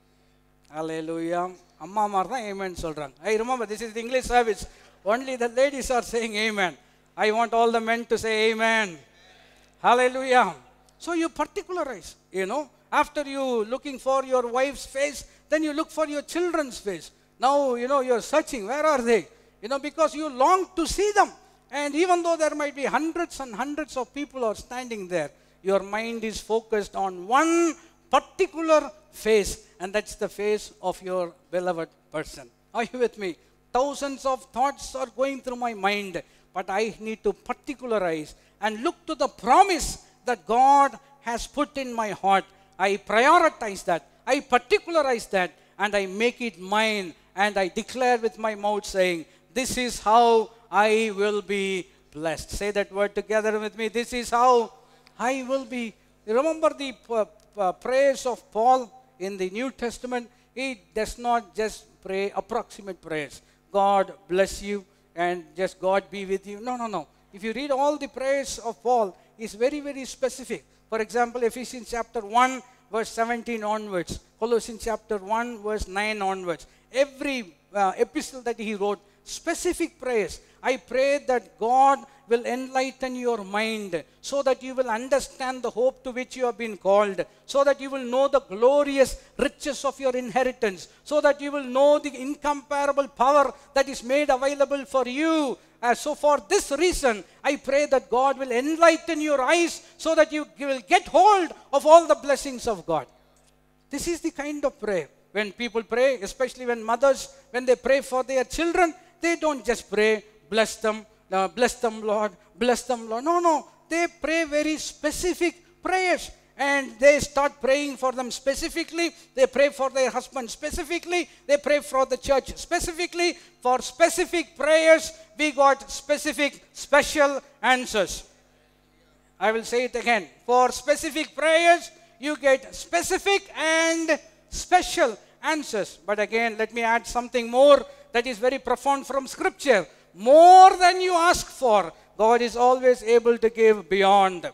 Hallelujah. அம்மா மார் தான் amen சொல்றாங்க. I remember this is the English service. Only the ladies are saying amen. I want all the men to say amen. Hallelujah. So you particularize, you know. After you looking for your wife's face, then you look for your children's face. Now, you know, you're searching. Where are they? You know, because you long to see them. And even though there might be hundreds and hundreds of people are standing there, your mind is focused on one particular face, and that's the face of your beloved person. Are you with me? Thousands of thoughts are going through my mind, but I need to particularize and look to the promise that God has put in my heart. I prioritize that, I particularize that, and I make it mine, and I declare with my mouth saying, this is how I will be blessed. Say that word together with me. This is how I will be. You remember the uh, uh, prayers of Paul in the New Testament? He does not just pray approximate prayers. God bless you and just God be with you. No, no, no. If you read all the prayers of Paul, it's very, very specific. For example, Ephesians chapter one, verse seventeen onwards. Colossians chapter one, verse nine onwards. Every uh, epistle that he wrote, specific prayers. I pray that God will enlighten your mind so that you will understand the hope to which you have been called, so that you will know the glorious riches of your inheritance, so that you will know the incomparable power that is made available for you. Uh, so for this reason, I pray that God will enlighten your eyes so that you will get hold of all the blessings of God. This is the kind of prayer. When people pray, especially when mothers, when they pray for their children, they don't just pray, bless them, uh, bless them, Lord, bless them, Lord. No, no. They pray very specific prayers. And they start praying for them specifically. They pray for their husband specifically. They pray for the church specifically. For specific prayers, we got specific, special answers. I will say it again. For specific prayers, you get specific and special answers. But again, let me add something more that is very profound from Scripture. More than you ask for, God is always able to give beyond.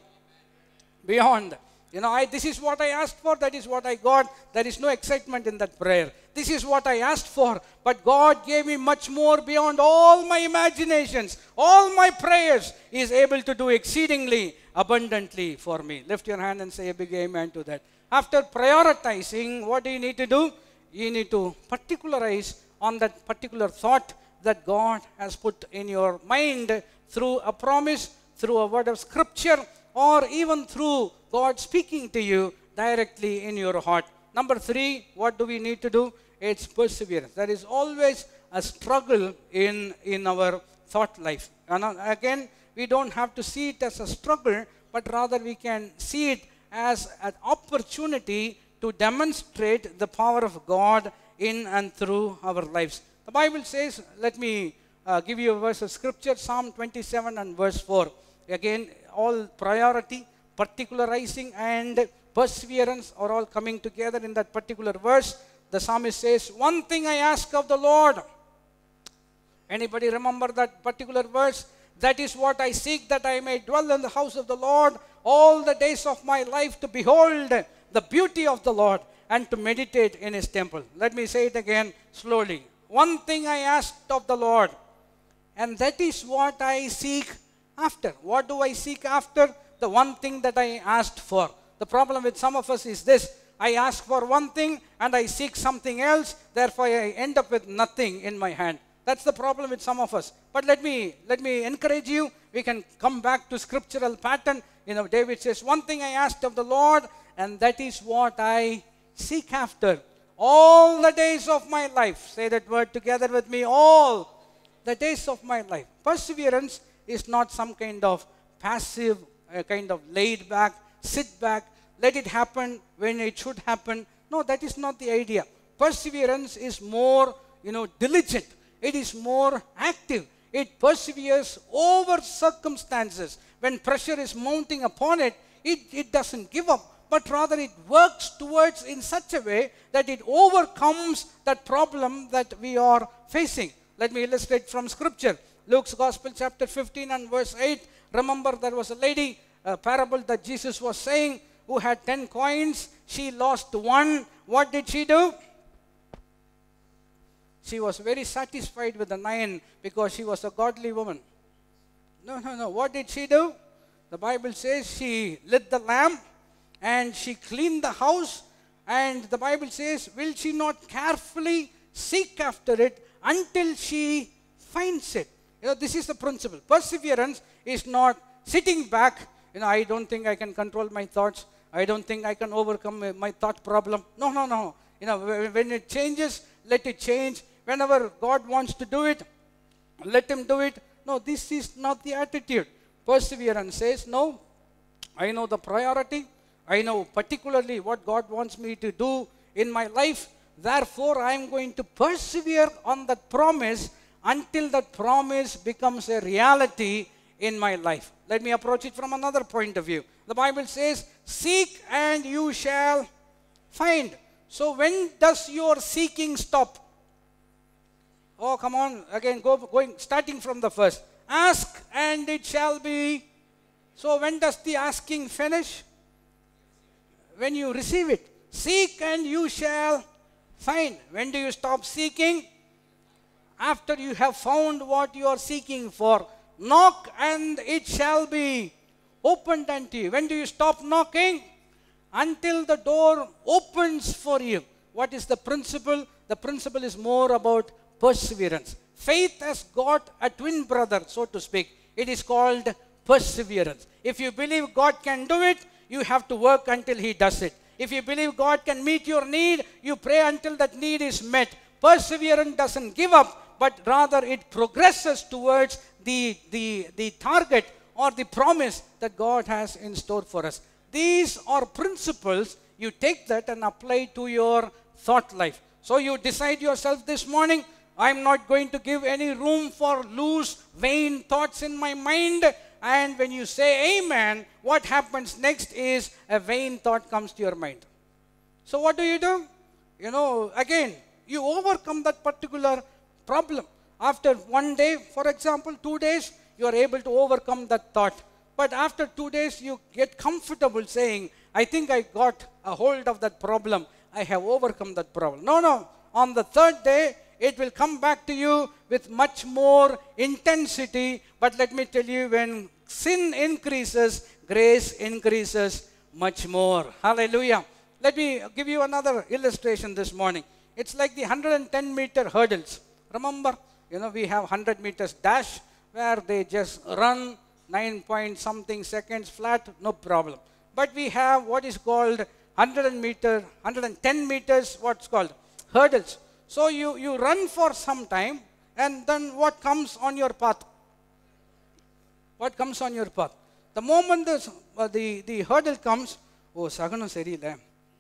Beyond. You know, I, this is what I asked for, that is what I got. There is no excitement in that prayer. This is what I asked for, but God gave me much more beyond all my imaginations. All my prayers. He is able to do exceedingly abundantly for me. Lift your hand and say a big amen to that. After prioritizing, what do you need to do? You need to particularize on that particular thought that God has put in your mind through a promise, through a word of Scripture, or even through God speaking to you directly in your heart. Number three, what do we need to do? It's perseverance. There is always a struggle in, in our thought life. And again, we don't have to see it as a struggle, but rather we can see it as an opportunity to demonstrate the power of God in and through our lives. The Bible says, let me uh, give you a verse of Scripture, Psalm twenty-seven and verse four. Again, all priority, particularizing, and perseverance are all coming together in that particular verse. The psalmist says, one thing I ask of the Lord. Anybody remember that particular verse? That is what I seek, that I may dwell in the house of the Lord all the days of my life, to behold the beauty of the Lord and to meditate in his temple. Let me say it again slowly. One thing I asked of the Lord, and that is what I seek after. What do I seek after? The one thing that I asked for. The problem with some of us is this: I ask for one thing and I seek something else, therefore I end up with nothing in my hand. That's the problem with some of us. But let me let me encourage you, we can come back to scriptural pattern. You know, David says, one thing I asked of the Lord, and that is what I seek after all the days of my life. Say that word together with me, all the days of my life. Perseverance is not some kind of passive, uh, kind of laid back, sit back, let it happen when it should happen. No, that is not the idea. Perseverance is more, you know, diligent. It is more active. It perseveres over circumstances. When pressure is mounting upon it, it, it doesn't give up, but rather it works towards in such a way that it overcomes that problem that we are facing. Let me illustrate from scripture. Luke's Gospel chapter fifteen and verse eight. Remember, there was a lady, a parable that Jesus was saying, who had ten coins. She lost one. What did she do? She was very satisfied with the nine because she was a godly woman. No, no, no. What did she do? The Bible says she lit the lamp and she cleaned the house. And the Bible says, will she not carefully seek after it until she finds it? You know, this is the principle. Perseverance is not sitting back. You know, I don't think I can control my thoughts. I don't think I can overcome my thought problem. No, no, no. You know, when it changes, let it change. Whenever God wants to do it, let him do it. No, this is not the attitude. Perseverance says, no, I know the priority. I know particularly what God wants me to do in my life. Therefore, I am going to persevere on that promise until that promise becomes a reality in my life. Let me approach it from another point of view. The Bible says, seek and you shall find. So when does your seeking stop? Oh, come on, again, go, going, starting from the first. Ask and it shall be. So when does the asking finish? When you receive it. Seek and you shall find. When do you stop seeking? After you have found what you are seeking for. Knock and it shall be opened unto you. When do you stop knocking? Until the door opens for you. What is the principle? The principle is more about perseverance. Faith has got a twin brother, so to speak. It is called perseverance. If you believe God can do it, you have to work until he does it. If you believe God can meet your need, you pray until that need is met. Perseverance doesn't give up, but rather it progresses towards the, the, the target or the promise that God has in store for us. These are principles. You take that and apply to your thought life. So you decide yourself this morning, I'm not going to give any room for loose, vain thoughts in my mind. And when you say amen, what happens next is a vain thought comes to your mind. So what do you do? You know, again, you overcome that particular problem. After one day, for example, two days, you are able to overcome that thought. But after two days, you get comfortable saying, I think I got a hold of that problem. I have overcome that problem. No, no. On the third day, it will come back to you with much more intensity. But let me tell you, when sin increases, grace increases much more. Hallelujah. Let me give you another illustration this morning. It's like the one hundred ten meter hurdles. Remember, you know, we have one hundred meters dash where they just run nine point something seconds flat, no problem. But we have what is called one hundred meter, one hundred ten meters, what's called hurdles. So you, you run for some time, and then what comes on your path? What comes on your path? The moment the, uh, the, the hurdle comes, oh, sagano seriyilla.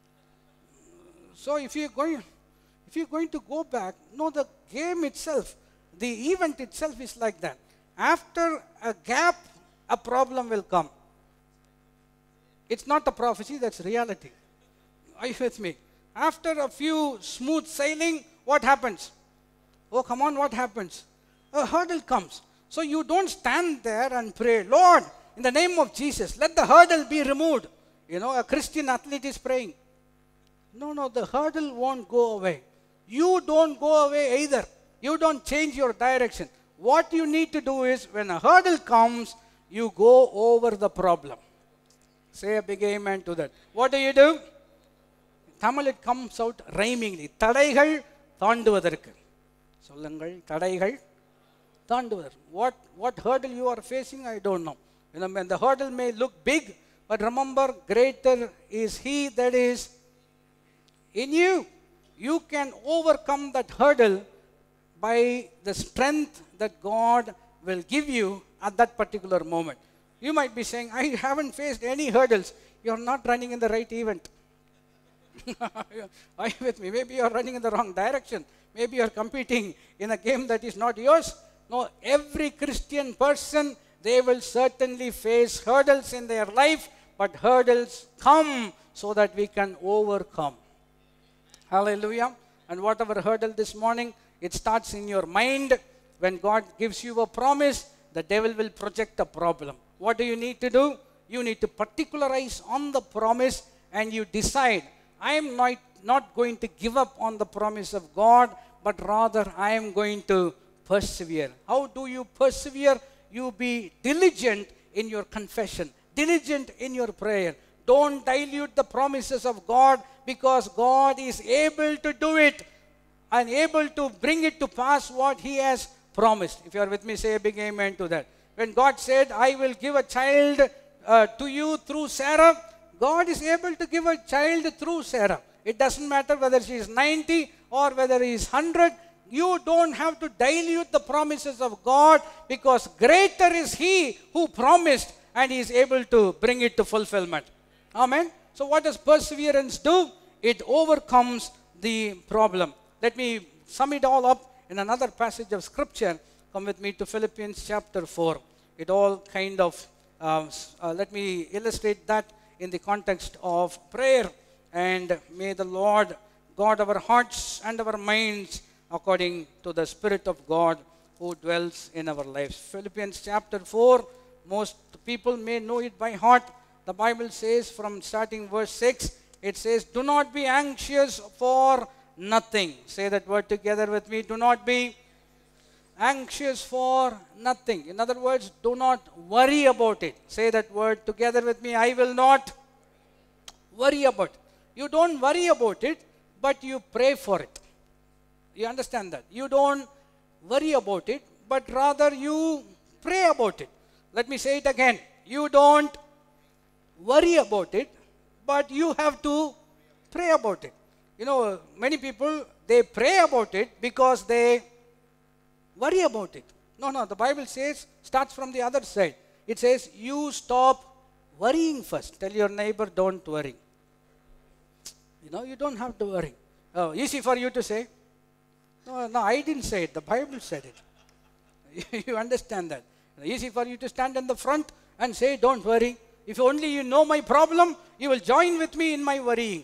So if you're going, if you're going to go back, no, the game itself, the event itself is like that. After a gap, a problem will come. It's not a prophecy, that's reality. Are you with me? After a few smooth sailing, what happens? Oh, come on, what happens? A hurdle comes. So you don't stand there and pray, Lord, in the name of Jesus, let the hurdle be removed. You know, a Christian athlete is praying. No, no, the hurdle won't go away. You don't go away either. You don't change your direction. What you need to do is, when a hurdle comes, you go over the problem. Say a big amen to that. What do you do? Tamil, it comes out rhymingly. தடைகள் தாண்டுவதற்கு. சொல்லுங்கள், தடைகள் Don't do that. What, what hurdle you are facing, I don't know. You know, when the hurdle may look big, but remember, greater is He that is in you. You can overcome that hurdle by the strength that God will give you at that particular moment. You might be saying, I haven't faced any hurdles. You're not running in the right event. Are you with me? Maybe you're running in the wrong direction. Maybe you're competing in a game that is not yours. No, every Christian person, they will certainly face hurdles in their life, but hurdles come so that we can overcome. Hallelujah. And whatever hurdle this morning, it starts in your mind. When God gives you a promise, the devil will project a problem. What do you need to do? You need to particularize on the promise and you decide, I am not, not going to give up on the promise of God, but rather I am going to persevere. How do you persevere? You be diligent in your confession, diligent in your prayer. Don't dilute the promises of God, because God is able to do it and able to bring it to pass what He has promised. If you are with me, say a big amen to that. When God said, I will give a child uh, to you through Sarah, God is able to give a child through Sarah. It doesn't matter whether she is ninety or whether he is one hundred. You don't have to dilute the promises of God, because greater is He who promised and He is able to bring it to fulfillment. Amen. So what does perseverance do? It overcomes the problem. Let me sum it all up in another passage of Scripture. Come with me to Philippians chapter four. It all kind of, uh, uh, let me illustrate that in the context of prayer. And may the Lord guard our hearts and our minds according to the Spirit of God who dwells in our lives. Philippians chapter four, most people may know it by heart. The Bible says from starting verse six, it says, do not be anxious for nothing. Say that word together with me. Do not be anxious for nothing. In other words, do not worry about it. Say that word together with me. I will not worry about it. You don't worry about it, but you pray for it. You understand that? You don't worry about it, but rather you pray about it. Let me say it again. You don't worry about it, but you have to pray about it. You know, many people, they pray about it because they worry about it. No, no, the Bible says, starts from the other side. It says, you stop worrying first. Tell your neighbor, don't worry. You know, you don't have to worry. Oh, easy for you to say. No, no, I didn't say it. The Bible said it. You understand that. Easy for you to stand in the front and say, don't worry. If only you know my problem, you will join with me in my worrying.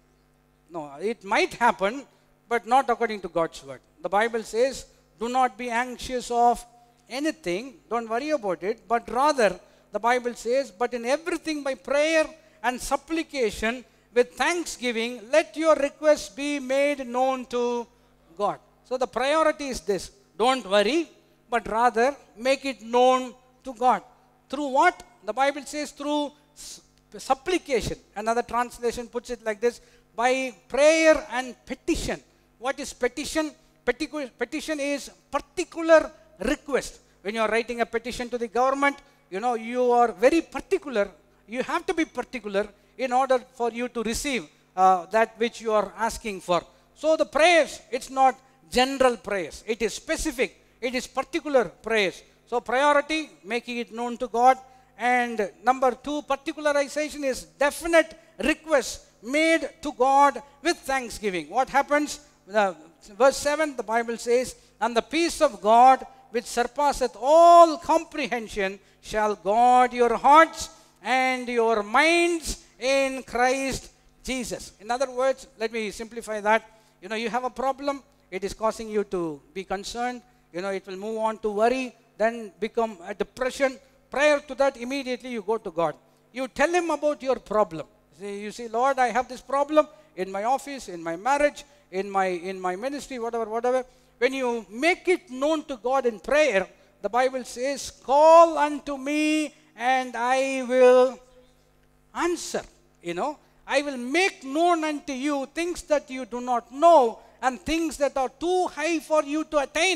No, it might happen, but not according to God's word. The Bible says, do not be anxious of anything. Don't worry about it. But rather, the Bible says, but in everything by prayer and supplication with thanksgiving, let your requests be made known to God. So the priority is this. Don't worry, but rather make it known to God. Through what? The Bible says through supplication. Another translation puts it like this. By prayer and petition. What is petition? Peticu- petition is particular request. When you are writing a petition to the government, you know, you are very particular. You have to be particular in order for you to receive uh, that which you are asking for. So the prayers, it's not general prayers. It is specific. It is particular prayers. So priority, making it known to God. And number two, particularization is definite requests made to God with thanksgiving. What happens? Uh, verse seven, the Bible says, and the peace of God, which surpasseth all comprehension, shall guard your hearts and your minds in Christ Jesus. In other words, let me simplify that. You know, you have a problem, it is causing you to be concerned. You know, it will move on to worry, then become a depression. Prior to that, immediately you go to God. You tell Him about your problem. See, you say, Lord, I have this problem in my office, in my marriage, in my, in my ministry, whatever, whatever. When you make it known to God in prayer, the Bible says, call unto me and I will answer. You know, I will make known unto you things that you do not know and things that are too high for you to attain.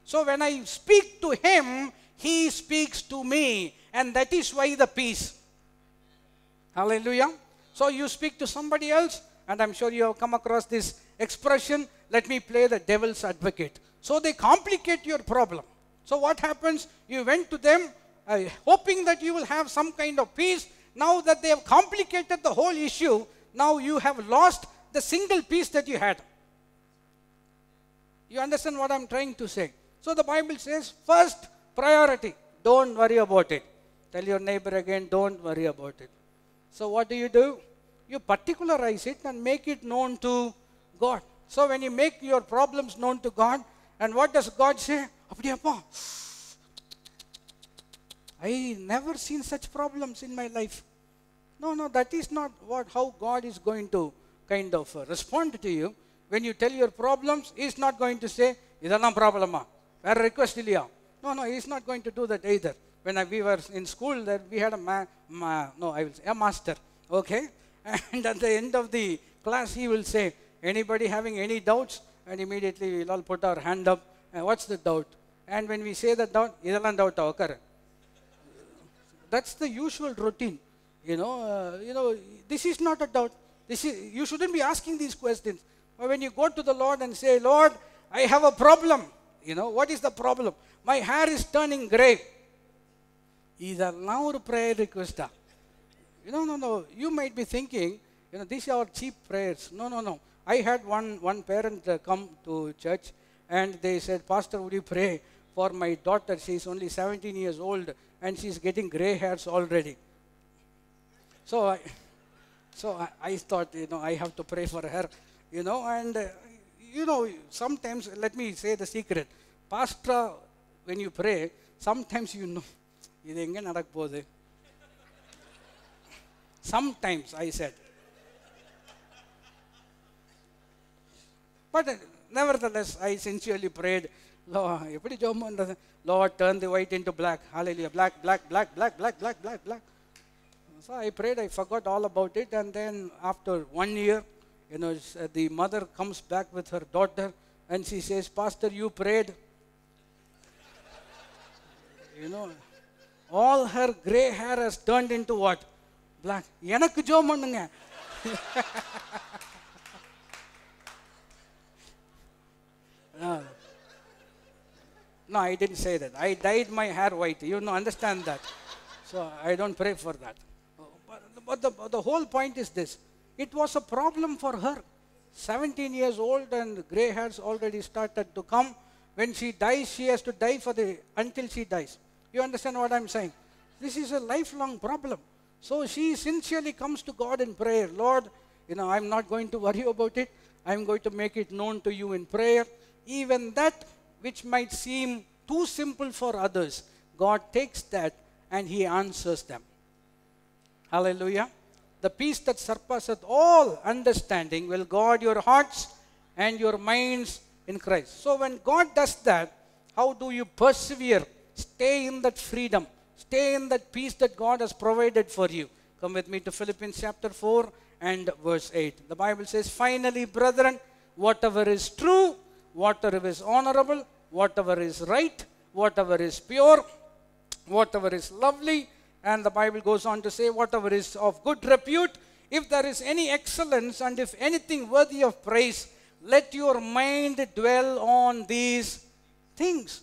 So when I speak to him, he speaks to me. And that is why the peace. Hallelujah. So you speak to somebody else, and I'm sure you have come across this expression, let me play the devil's advocate. So they complicate your problem. So what happens? You went to them uh, hoping that you will have some kind of peace. Now that they have complicated the whole issue, now you have lost the single peace that you had. You understand what I'm trying to say? So the Bible says, first priority, don't worry about it. Tell your neighbor again, don't worry about it. So what do you do? You particularize it and make it known to God. So when you make your problems known to God, and what does God say? Appadiyappa, I never seen such problems in my life. No, no, that is not what how God is going to kind of uh, respond to you. When you tell your problems, He is not going to say, idana problema, where request illiya. No, no, He is not going to do that either. When I, we were in school, there we had a ma, ma, no, I will say a master, okay? And at the end of the class, he will say, anybody having any doubts? And immediately we'll all put our hand up. And what's the doubt? And when we say the doubt, idalan doubt occur. That's the usual routine. You know, uh, you know, this is not a doubt. This is, you shouldn't be asking these questions. But when you go to the Lord and say, Lord, I have a problem. You know, what is the problem? My hair is turning gray. Idallam oru prayer request. You know, no, no. You might be thinking, you know, these are cheap prayers. No, no, no. I had one, one parent uh, come to church and they said, Pastor, would you pray for my daughter? She's only seventeen years old and she's getting gray hairs already. So I, so I, I thought, you know, I have to pray for her, you know, and, uh, you know, sometimes, let me say the secret. Pastor, when you pray, sometimes you know, இது எங்க நடக்க போகுது? Sometimes, I said. But uh, nevertheless, I sincerely prayed, Lord, Lord, turn the white into black. Hallelujah. Black, black, black, black, black, black, black, black. So I prayed, I forgot all about it. And then after one year, you know, the mother comes back with her daughter and she says, Pastor, you prayed. You know, all her gray hair has turned into what? Black. Enakku jom pannunga. No, I didn't say that. I dyed my hair white. You know, understand that. So I don't pray for that. But, but, the, but the whole point is this. It was a problem for her. seventeen years old and gray hairs already started to come. When she dies, she has to die for the until she dies. You understand what I'm saying? This is a lifelong problem. So she sincerely comes to God in prayer. Lord, you know, I'm not going to worry about it. I'm going to make it known to you in prayer. Even that which might seem too simple for others, God takes that and He answers them. Hallelujah. The peace that surpasseth all understanding will guard your hearts and your minds in Christ. So when God does that, how do you persevere? Stay in that freedom. Stay in that peace that God has provided for you. Come with me to Philippians chapter four and verse eight. The Bible says, finally, brethren, whatever is true, whatever is honorable, whatever is right, whatever is pure, whatever is lovely, and the Bible goes on to say, whatever is of good repute, if there is any excellence and if anything worthy of praise, let your mind dwell on these things.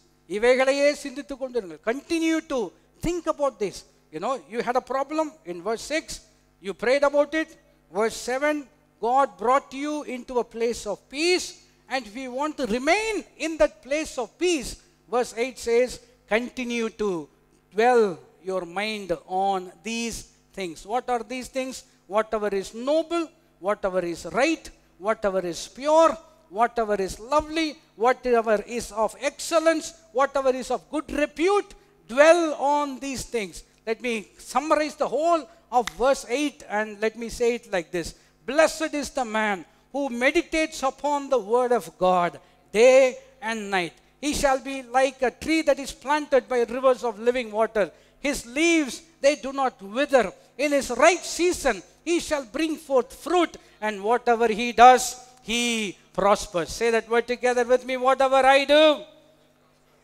Continue to think about this. You know, you had a problem in verse six, you prayed about it. Verse seven, God brought you into a place of peace. And if you want to remain in that place of peace, verse eight says, continue to dwell your mind on these things. What are these things? Whatever is noble, whatever is right, whatever is pure, whatever is lovely, whatever is of excellence, whatever is of good repute, dwell on these things. Let me summarize the whole of verse eight and let me say it like this. Blessed is the man who meditates upon the word of God day and night. He shall be like a tree that is planted by rivers of living water. His leaves, they do not wither. In his right season, he shall bring forth fruit, and whatever he does, he prospers. Say that word together with me. Whatever I do,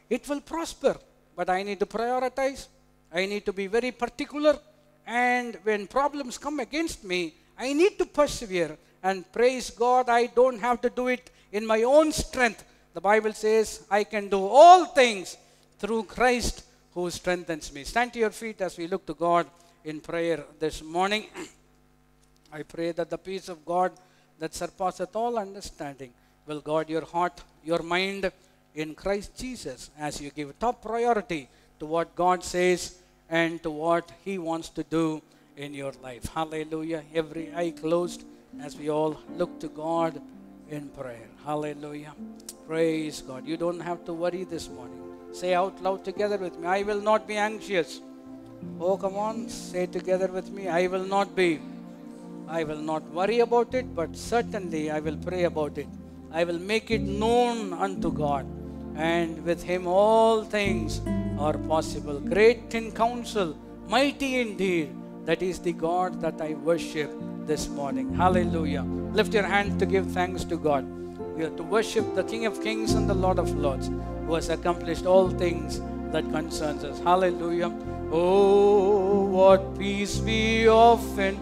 it will prosper. But I need to prioritize. I need to be very particular. And when problems come against me, I need to persevere. And praise God, I don't have to do it in my own strength. The Bible says, I can do all things through Christ who strengthens me. Stand to your feet as we look to God in prayer this morning. I pray that the peace of God that surpasseth all understanding will guard your heart, your mind in Christ Jesus as you give top priority to what God says and to what He wants to do in your life. Hallelujah. Every eye closed as we all look to God in prayer. Hallelujah. Praise God. You don't have to worry this morning. Say out loud together with me, I will not be anxious. Oh, come on, say together with me, I will not be. I will not worry about it, but certainly I will pray about it. I will make it known unto God. And with Him all things are possible. Great in counsel, mighty indeed. That is the God that I worship this morning. Hallelujah. Lift your hand to give thanks to God. We are to worship the King of Kings and the Lord of Lords, who has accomplished all things that concerns us. Hallelujah. Oh, what peace we often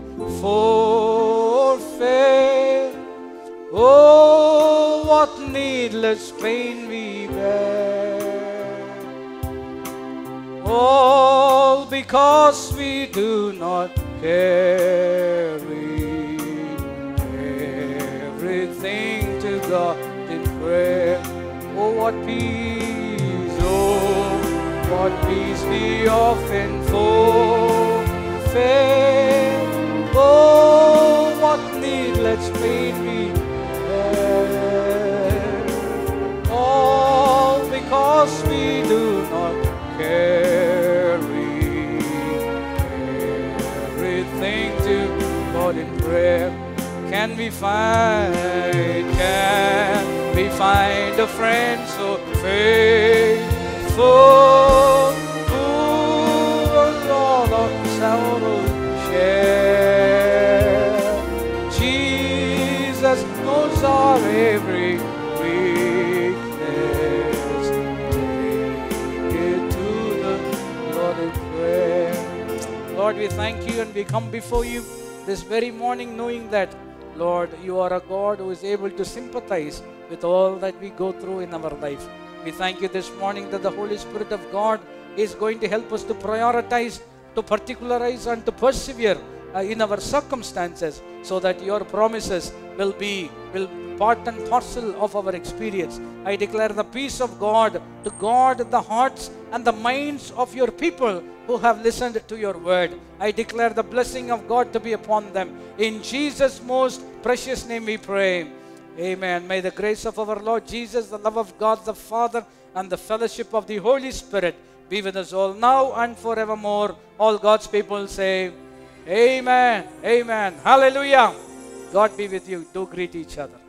forfeit. Oh, what needless pain we bear. All because we do not carry everything to God in prayer. Oh, what peace, oh, what peace we often forfeit. Oh, what needless pain we bear. All because we do not carry everything to God in prayer. Can we find, can we find a friend so faithful, who will all of sorrow share? Jesus knows our every weakness. Take it to the Lord in prayer. Lord, we thank you and we come before you this very morning knowing that, Lord, you are a God who is able to sympathize with all that we go through in our life. We thank you this morning that the Holy Spirit of God is going to help us to prioritize, to particularize and to persevere uh, in our circumstances so that your promises will be will part and parcel of our experience. I declare the peace of God to guard the hearts and the minds of your people who have listened to your word. I declare the blessing of God to be upon them. In Jesus' most precious name we pray. Amen. May the grace of our Lord Jesus, the love of God the Father, and the fellowship of the Holy Spirit be with us all now and forevermore. All God's people say, Amen. Amen. Hallelujah. God be with you. Do greet each other.